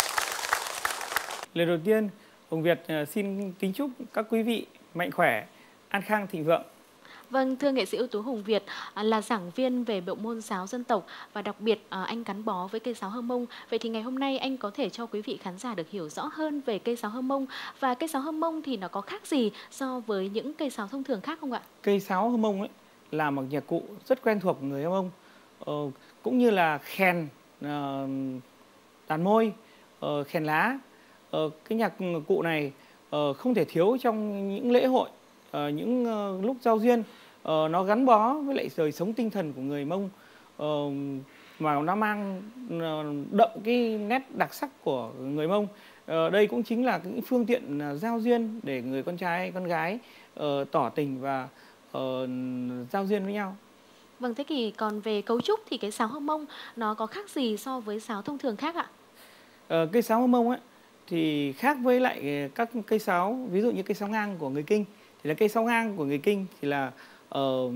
Lời đầu tiên, Hùng Việt xin kính chúc các quý vị mạnh khỏe, an khang thịnh vượng. Vâng, thưa nghệ sĩ ưu tú Hùng Việt, là giảng viên về bộ môn sáo dân tộc và đặc biệt anh gắn bó với cây sáo Hơ Mông. Vậy thì ngày hôm nay anh có thể cho quý vị khán giả được hiểu rõ hơn về cây sáo Hơ Mông và cây sáo Hơ Mông thì nó có khác gì so với những cây sáo thông thường khác không ạ? Cây sáo Hơ Mông ấy là một nhạc cụ rất quen thuộc của người Hơ Mông, ờ, cũng như là khèn, uh, đàn môi, uh, khèn lá. Uh, cái nhạc cụ này uh, không thể thiếu trong những lễ hội, uh, những uh, lúc giao duyên. Uh, nó gắn bó với lại đời sống tinh thần của người Mông, uh, mà nó mang uh, đậm cái nét đặc sắc của người Mông. Uh, đây cũng chính là những phương tiện uh, giao duyên để người con trai con gái uh, tỏ tình và uh, giao duyên với nhau. Vâng, thế thì còn về cấu trúc thì cái sáo Hơ Mông nó có khác gì so với sáo thông thường khác ạ? Uh, cây sáo Hơ Mông ấy thì khác với lại các cây sáo, ví dụ như cây sáo ngang của người Kinh. Thì là cây sáo ngang của người Kinh thì là uh,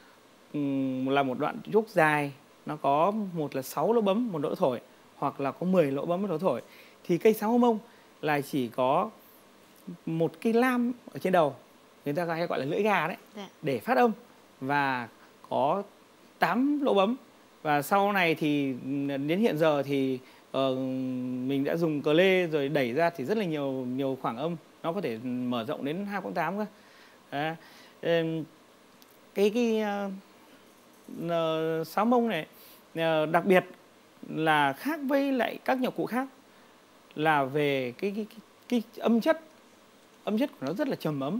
là một đoạn trúc dài, nó có một là sáu lỗ bấm một lỗ thổi, hoặc là có mười lỗ bấm một lỗ thổi. Thì cây sáo Hơ Mông là chỉ có một cây lam ở trên đầu, người ta hay gọi là lưỡi gà đấy, dạ, để phát âm, và có tám lỗ bấm. Và sau này thì đến hiện giờ thì uh, mình đã dùng cờ lê rồi đẩy ra thì rất là nhiều nhiều khoảng âm, nó có thể mở rộng đến hai cộng tám cơ. Đấy. Cái cái uh, uh, sáo Mông này uh, đặc biệt là khác với lại các nhạc cụ khác là về cái cái, cái, cái âm chất âm chất của nó rất là trầm ấm,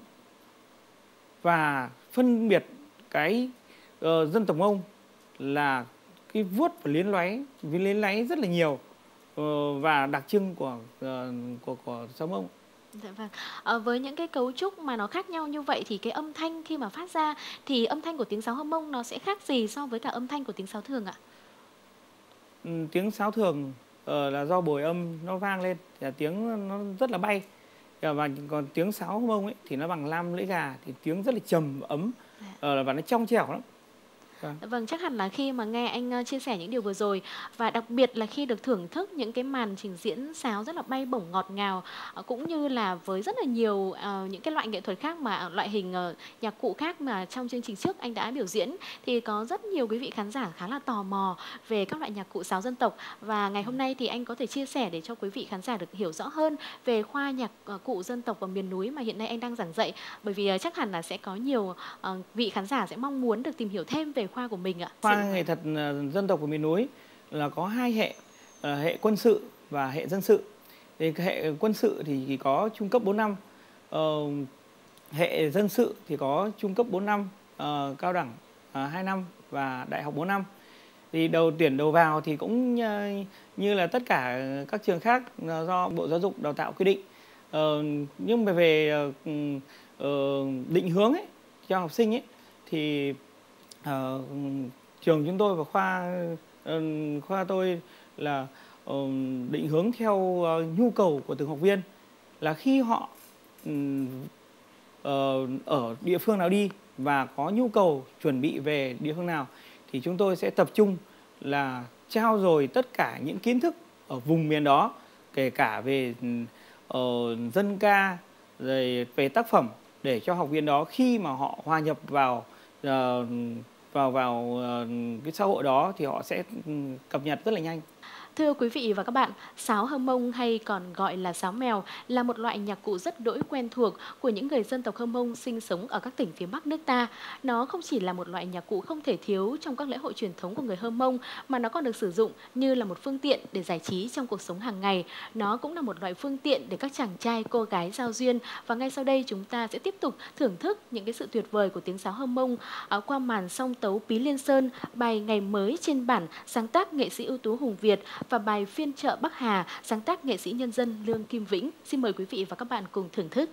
và phân biệt cái uh, dân tộc Mông là cái vuốt và liến láy liến láy rất là nhiều, uh, và đặc trưng của uh, của của sáo Mông. Dạ vâng. À, với những cái cấu trúc mà nó khác nhau như vậy thì cái âm thanh khi mà phát ra thì âm thanh của tiếng sáo Hơ Mông nó sẽ khác gì so với cả âm thanh của tiếng sáo thường ạ? Ừ, tiếng sáo thường uh, là do bồi âm nó vang lên, thì tiếng nó rất là bay. Và còn tiếng sáo Hơ Mông ấy thì nó bằng lam lưỡi gà, thì tiếng rất là trầm ấm, uh, và nó trong trẻo lắm. Vâng, chắc hẳn là khi mà nghe anh chia sẻ những điều vừa rồi và đặc biệt là khi được thưởng thức những cái màn trình diễn sáo rất là bay bổng ngọt ngào, cũng như là với rất là nhiều uh, những cái loại nghệ thuật khác mà loại hình uh, nhạc cụ khác mà trong chương trình trước anh đã biểu diễn, thì có rất nhiều quý vị khán giả khá là tò mò về các loại nhạc cụ sáo dân tộc. Và ngày hôm nay thì anh có thể chia sẻ để cho quý vị khán giả được hiểu rõ hơn về khoa nhạc uh, cụ dân tộc và miền núi mà hiện nay anh đang giảng dạy, bởi vì uh, chắc hẳn là sẽ có nhiều uh, vị khán giả sẽ mong muốn được tìm hiểu thêm về khoa của mình ạ. Khoa nghệ thuật dân tộc của miền núi là có hai hệ, hệ quân sự và hệ dân sự. Thì hệ quân sự thì có trung cấp bốn năm, uh, hệ dân sự thì có trung cấp bốn năm, uh, cao đẳng uh, hai năm và đại học bốn năm. Thì đầu tuyển đầu vào thì cũng uh, như là tất cả các trường khác uh, do Bộ Giáo dục Đào tạo quy định. Uh, nhưng mà về uh, uh, định hướng ấy, cho học sinh ấy, thì uh, trường chúng tôi và khoa uh, khoa tôi là uh, định hướng theo uh, nhu cầu của từng học viên, là khi họ uh, uh, ở địa phương nào đi và có nhu cầu chuẩn bị về địa phương nào thì chúng tôi sẽ tập trung là trao dồi tất cả những kiến thức ở vùng miền đó, kể cả về uh, dân ca, rồi về tác phẩm, để cho học viên đó khi mà họ hòa nhập vào uh, vào vào uh, cái xã hội đó thì họ sẽ cập nhật rất là nhanh. Thưa quý vị và các bạn, sáo Hơ Mông hay còn gọi là sáo mèo là một loại nhạc cụ rất đỗi quen thuộc của những người dân tộc Hơ Mông sinh sống ở các tỉnh phía Bắc nước ta. Nó không chỉ là một loại nhạc cụ không thể thiếu trong các lễ hội truyền thống của người Hơ Mông, mà nó còn được sử dụng như là một phương tiện để giải trí trong cuộc sống hàng ngày. Nó cũng là một loại phương tiện để các chàng trai cô gái giao duyên. Và ngay sau đây chúng ta sẽ tiếp tục thưởng thức những cái sự tuyệt vời của tiếng sáo Hơ Mông qua màn song tấu Pí Liên Sơn, bài Ngày Mới trên bản sáng tác nghệ sĩ ưu tú Hùng Việt và bài Phiên chợ Bắc Hà, sáng tác nghệ sĩ nhân dân Lương Kim Vĩnh. Xin mời quý vị và các bạn cùng thưởng thức.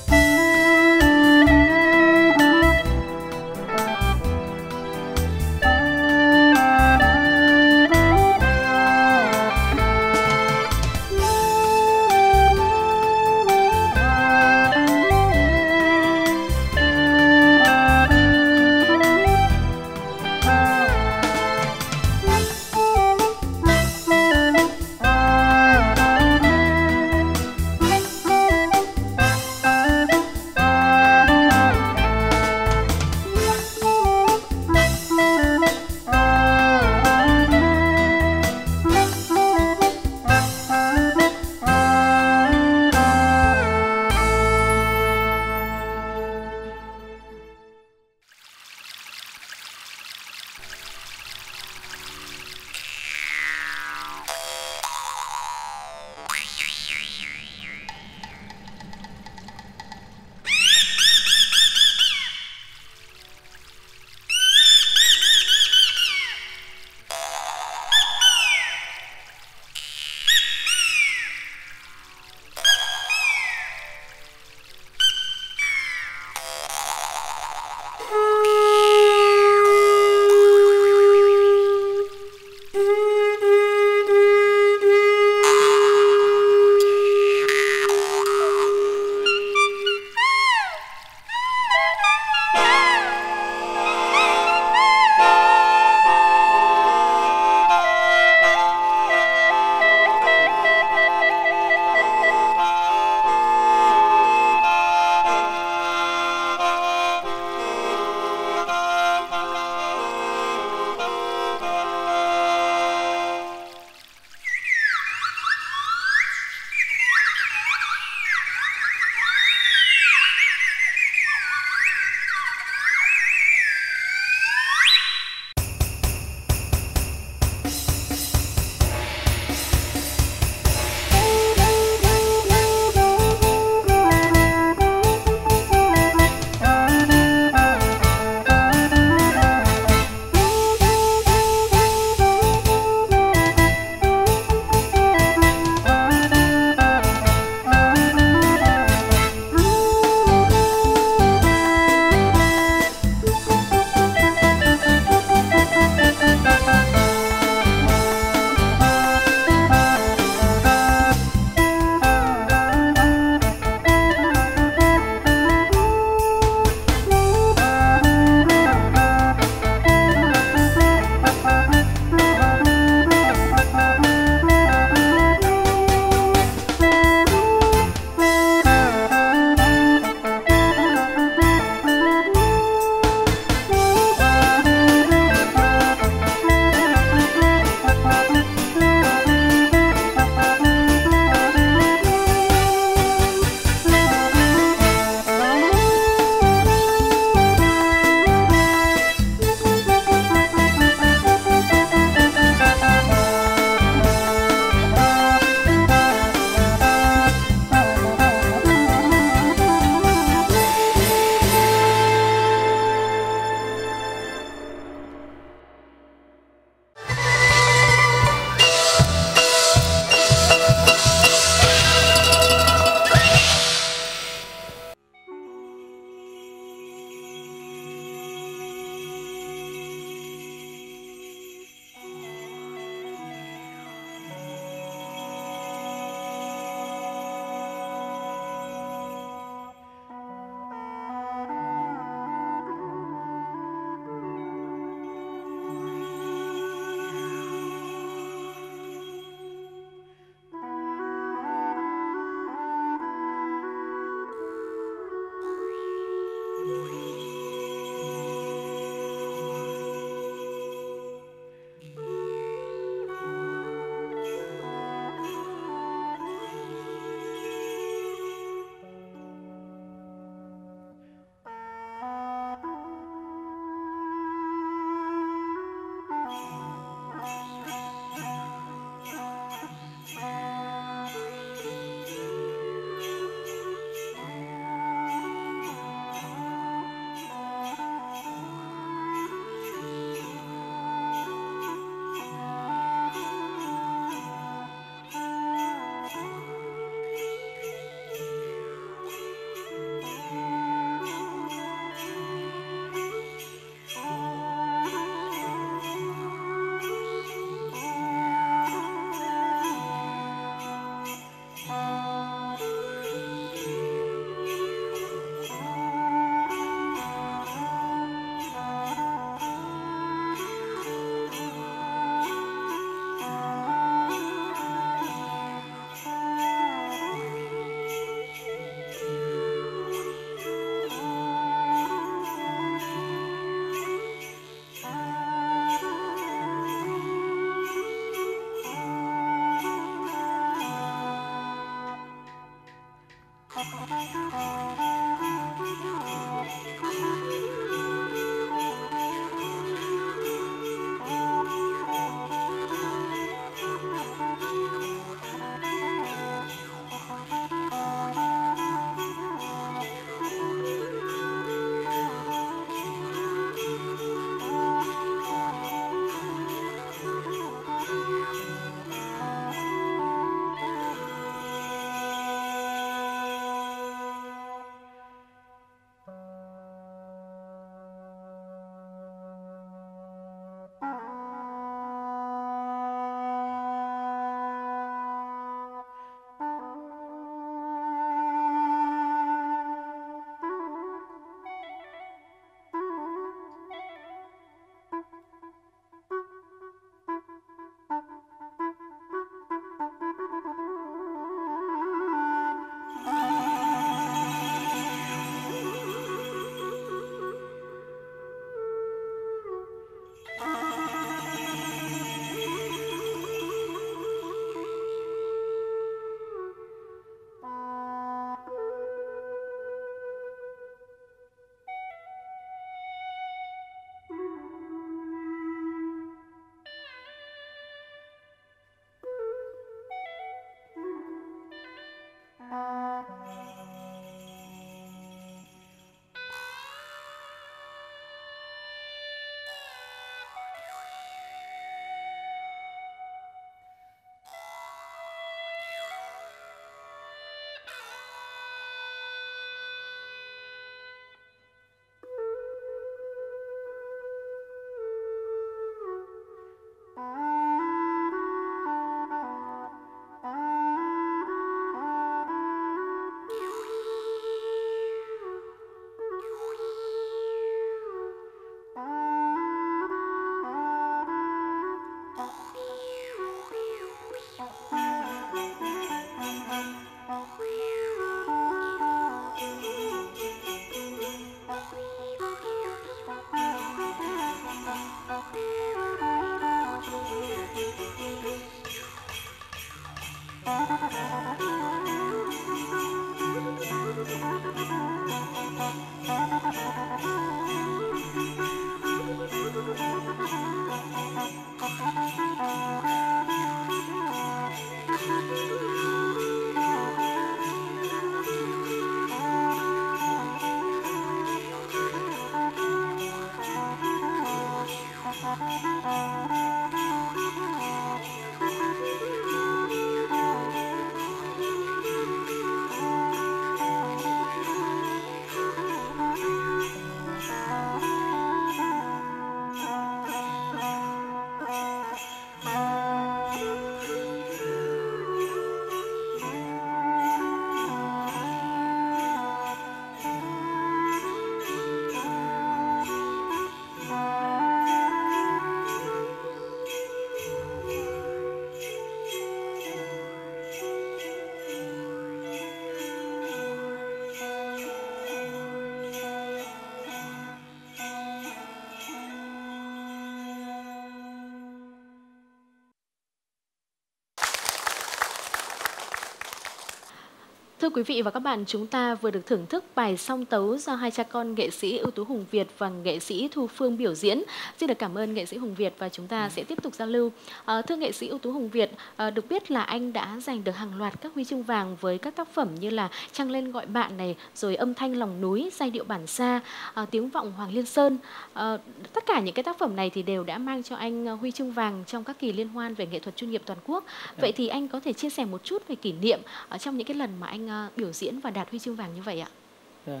Thưa quý vị và các bạn, chúng ta vừa được thưởng thức bài song tấu do hai cha con nghệ sĩ ưu tú Hùng Việt và nghệ sĩ Thu Phương biểu diễn. Xin được cảm ơn nghệ sĩ Hùng Việt và chúng ta sẽ tiếp tục giao lưu. À, thưa nghệ sĩ ưu tú Hùng Việt, à, được biết là anh đã giành được hàng loạt các huy chương vàng với các tác phẩm như là Trăng lên gọi bạn này, rồi Âm thanh lòng núi, Giai điệu bản xa, à, Tiếng vọng Hoàng Liên Sơn. À, tất cả những cái tác phẩm này thì đều đã mang cho anh huy chương vàng trong các kỳ liên hoan về nghệ thuật chuyên nghiệp toàn quốc. Vậy thì anh có thể chia sẻ một chút về kỷ niệm ở trong những cái lần mà anh uh, biểu diễn và đạt huy chương vàng như vậy ạ? Yeah.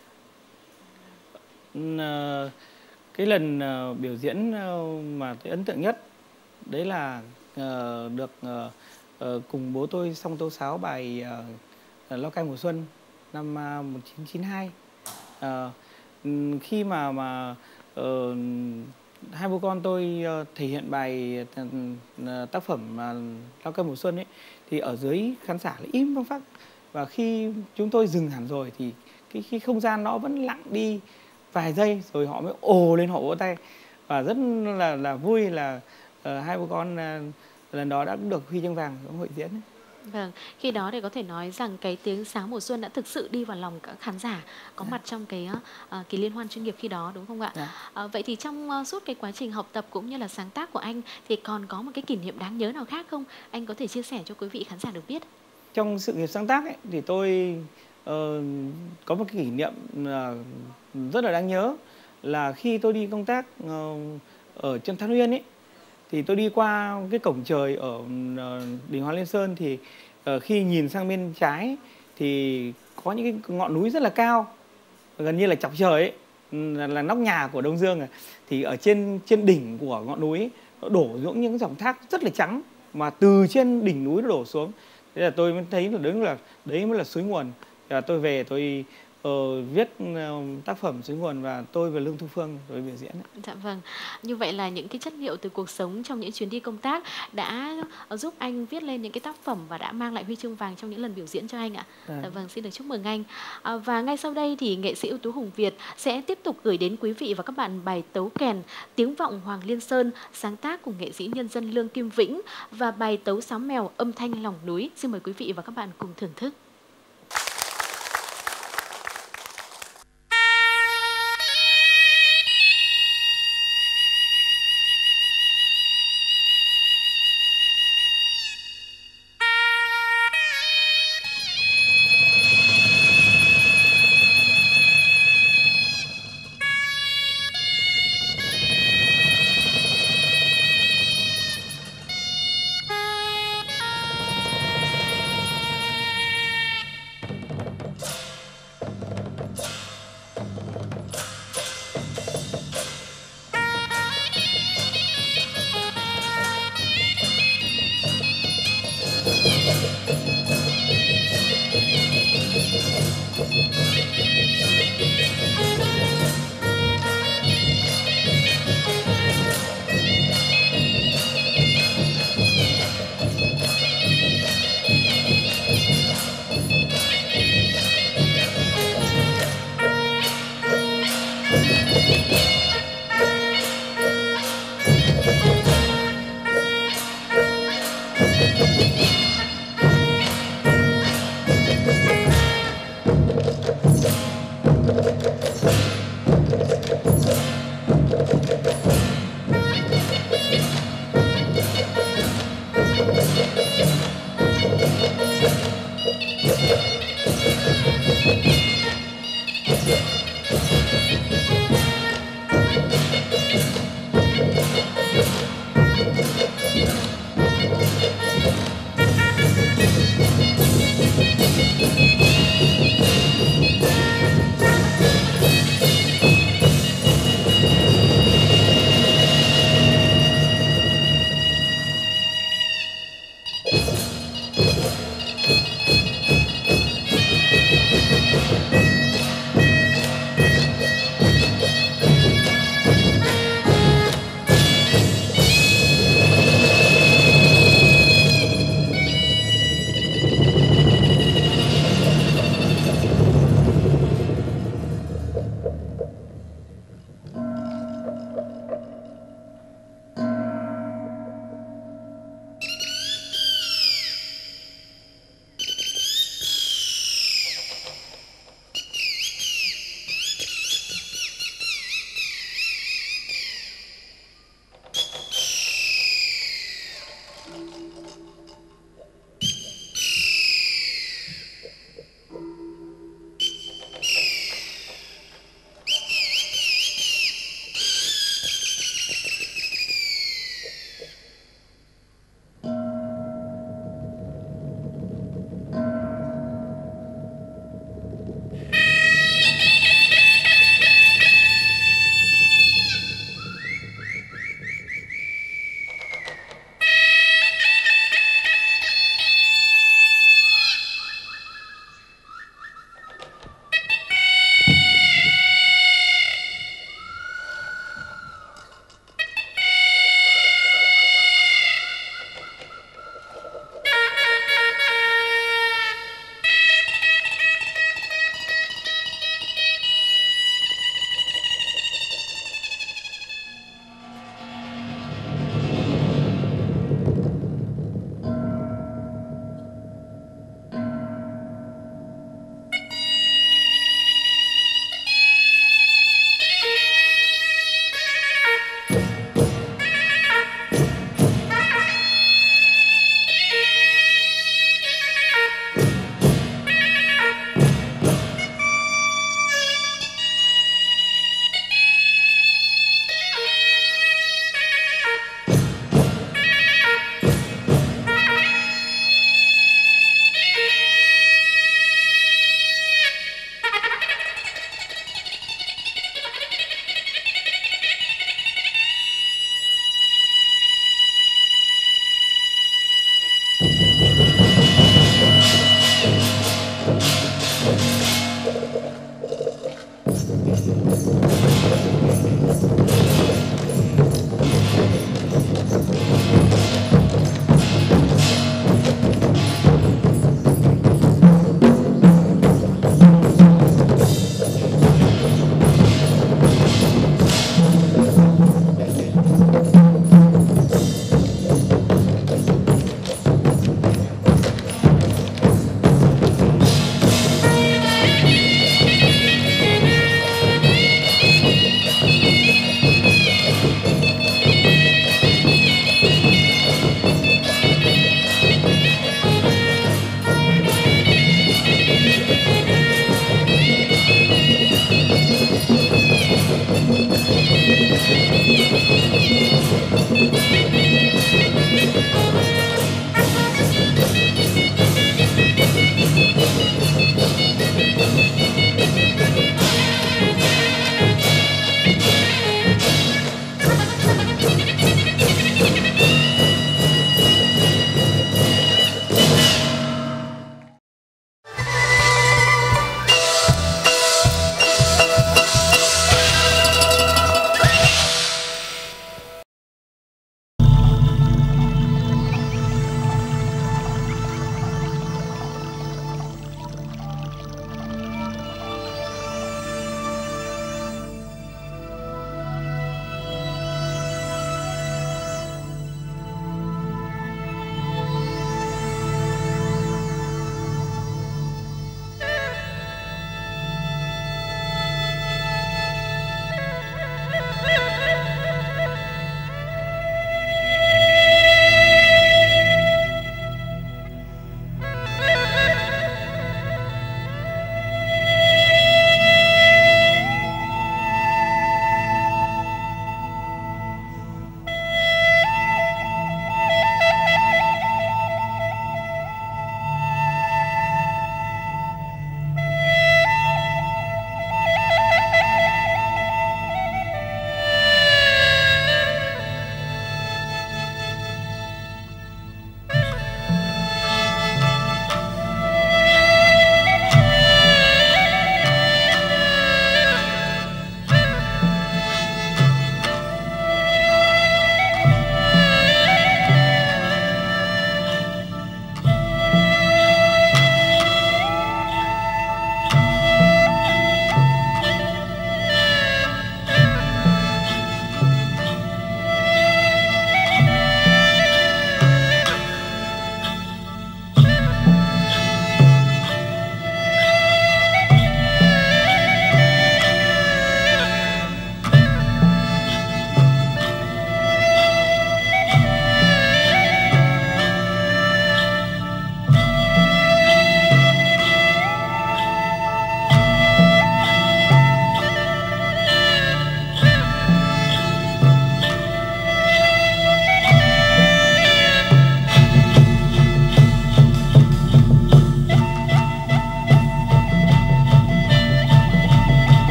Uh, cái lần uh, biểu diễn uh, mà tôi ấn tượng nhất đấy là uh, được uh, uh, cùng bố tôi song tấu sáo bài uh, Lao cai mùa xuân năm uh, một nghìn chín trăm chín mươi hai. Uh, khi mà mà uh, hai bố con tôi uh, thể hiện bài uh, tác phẩm uh, Lao cai mùa xuân ấy, thì ở dưới khán giả là im phăng phắc, và khi chúng tôi dừng hẳn rồi thì cái, cái không gian nó vẫn lặng đi vài giây rồi họ mới ồ lên, họ vỗ tay, và rất là là vui là uh, hai bố con uh, lần đó đã được huy chương vàng trong hội diễn ấy. Vâng, khi đó thì có thể nói rằng cái tiếng sáo mùa xuân đã thực sự đi vào lòng các khán giả có yeah. mặt trong cái uh, kỳ liên hoan chuyên nghiệp khi đó, đúng không ạ? Yeah. Uh, vậy thì trong uh, suốt cái quá trình học tập cũng như là sáng tác của anh thì còn có một cái kỷ niệm đáng nhớ nào khác không? Anh có thể chia sẻ cho quý vị khán giả được biết. Trong sự nghiệp sáng tác ấy, thì tôi uh, có một cái kỷ niệm uh, rất là đáng nhớ là khi tôi đi công tác uh, ở trên Than Uyên ấy, thì tôi đi qua cái cổng trời ở uh, đỉnh Hoàng Liên Sơn, thì uh, khi nhìn sang bên trái thì có những cái ngọn núi rất là cao, gần như là chọc trời ấy, là, là nóc nhà của Đông Dương. Thì ở trên trên đỉnh của ngọn núi ấy, nó đổ xuống những dòng thác rất là trắng, mà từ trên đỉnh núi nó đổ xuống. Thế là tôi mới thấy là đấy là đấy mới là suối nguồn. Và tôi về tôi uh, viết uh, tác phẩm Suối nguồn và tôi và Lương Thu Phương rồi biểu diễn. Dạ vâng. Như vậy là những cái chất liệu từ cuộc sống trong những chuyến đi công tác đã giúp anh viết lên những cái tác phẩm và đã mang lại huy chương vàng trong những lần biểu diễn cho anh ạ. À. Dạ vâng, xin được chúc mừng anh. À, và ngay sau đây thì nghệ sĩ ưu tú Hùng Việt sẽ tiếp tục gửi đến quý vị và các bạn bài tấu kèn Tiếng vọng Hoàng Liên Sơn, sáng tác của nghệ sĩ nhân dân Lương Kim Vĩnh, và bài tấu sáo mèo Âm thanh lòng núi. Xin mời quý vị và các bạn cùng thưởng thức.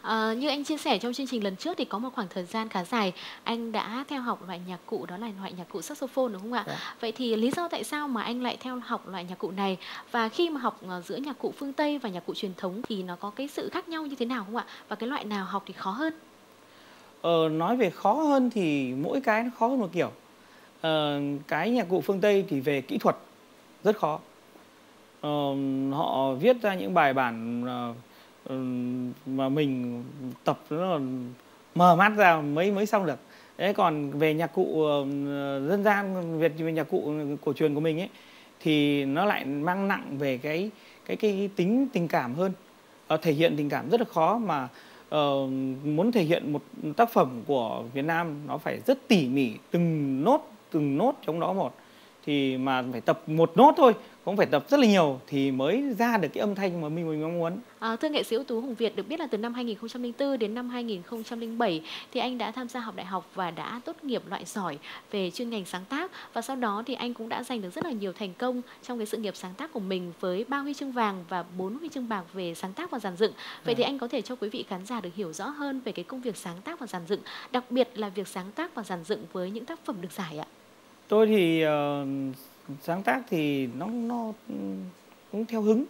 À, như anh chia sẻ trong chương trình lần trước thì có một khoảng thời gian khá dài anh đã theo học loại nhạc cụ đó là loại nhạc cụ saxophone đúng không ạ? Dạ. Vậy thì lý do tại sao mà anh lại theo học loại nhạc cụ này, và khi mà học uh, giữa nhạc cụ phương Tây và nhạc cụ truyền thống thì nó có cái sự khác nhau như thế nào không ạ? Và cái loại nào học thì khó hơn? Ờ, nói về khó hơn thì mỗi cái nó khó hơn một kiểu. Ờ, cái nhạc cụ phương Tây thì về kỹ thuật rất khó. Ờ, họ viết ra những bài bản uh, mà mình tập nó là mờ mắt ra mới mới xong được. Đấy, còn về nhạc cụ uh, dân gian Việt, về nhạc cụ cổ truyền của mình ấy thì nó lại mang nặng về cái cái cái tính tình cảm hơn. Ờ, thể hiện tình cảm rất là khó, mà uh, muốn thể hiện một tác phẩm của Việt Nam nó phải rất tỉ mỉ, từng nốt từng nốt trong đó một, thì mà phải tập một nốt thôi, cũng phải tập rất là nhiều thì mới ra được cái âm thanh mà mình mình mong muốn. À, thưa nghệ sĩ ưu tú Hùng Việt, được biết là từ năm hai nghìn không trăm lẻ bốn đến năm hai nghìn không trăm lẻ bảy thì anh đã tham gia học đại học và đã tốt nghiệp loại giỏi về chuyên ngành sáng tác, và sau đó thì anh cũng đã giành được rất là nhiều thành công trong cái sự nghiệp sáng tác của mình với ba huy chương vàng và bốn huy chương bạc về sáng tác và dàn dựng. Vậy thì anh có thể cho quý vị khán giả được hiểu rõ hơn về cái công việc sáng tác và dàn dựng, đặc biệt là việc sáng tác và dàn dựng với những tác phẩm được giải ạ? Tôi thì uh, sáng tác thì nó nó cũng theo hứng,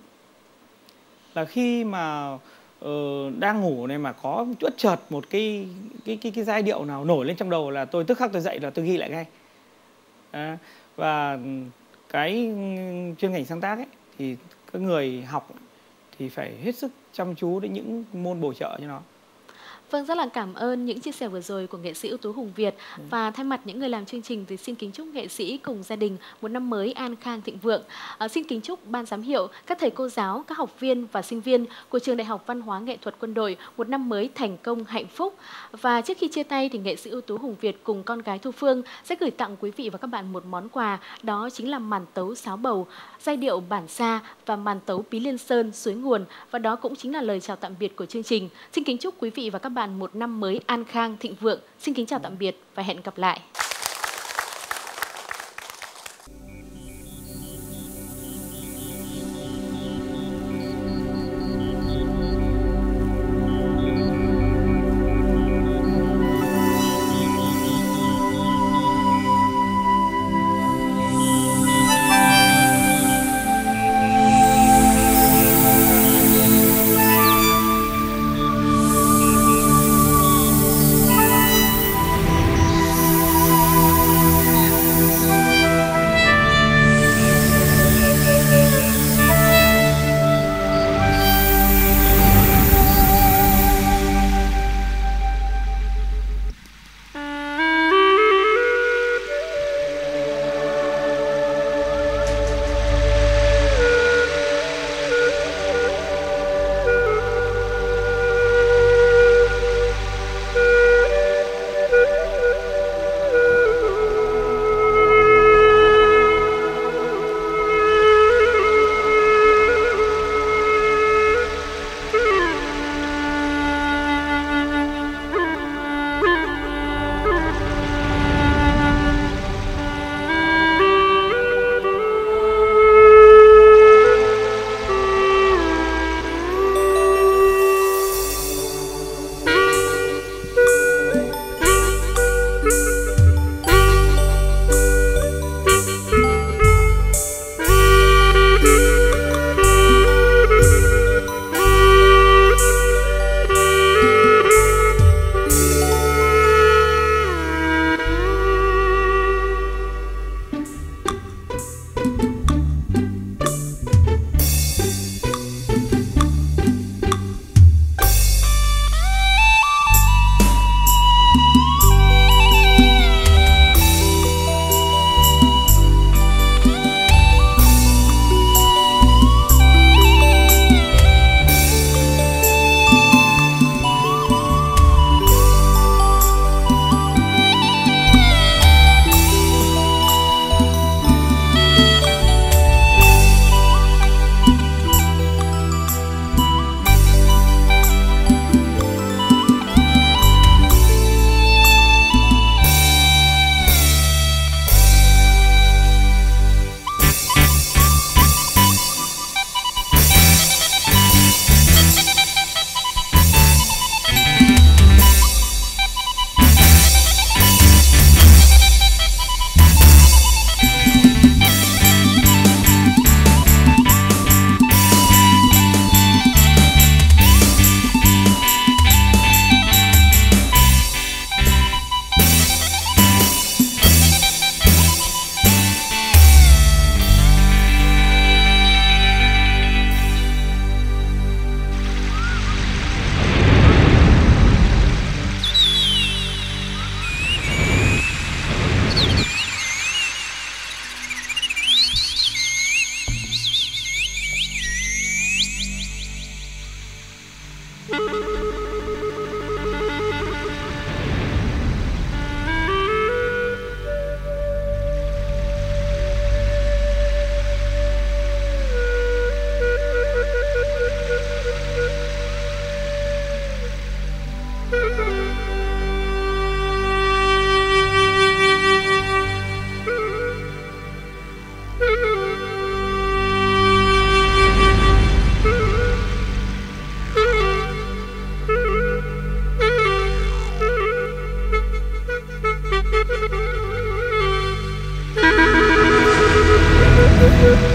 là khi mà uh, đang ngủ này mà có chút chợt một cái cái cái cái giai điệu nào nổi lên trong đầu là tôi tức khắc tôi dậy là tôi ghi lại ngay. À, và cái chuyên ngành sáng tác ấy thì các người học thì phải hết sức chăm chú đến những môn bổ trợ cho nó. Vâng, rất là cảm ơn những chia sẻ vừa rồi của nghệ sĩ ưu tú Hùng Việt. Ừ. Và thay mặt những người làm chương trình thì xin kính chúc nghệ sĩ cùng gia đình một năm mới an khang thịnh vượng. À, xin kính chúc ban giám hiệu, các thầy cô giáo, các học viên và sinh viên của Trường Đại học Văn hóa Nghệ thuật Quân đội một năm mới thành công hạnh phúc. Và trước khi chia tay thì nghệ sĩ ưu tú Hùng Việt cùng con gái Thu Phương sẽ gửi tặng quý vị và các bạn một món quà, đó chính là màn tấu sáo bầu, giai điệu bản xa và màn tấu Bí Liên Sơn Suối Nguồn, và đó cũng chính là lời chào tạm biệt của chương trình. Xin kính chúc quý vị và các bạn một năm mới an khang thịnh vượng. Xin kính chào tạm biệt và hẹn gặp lại. Thank you.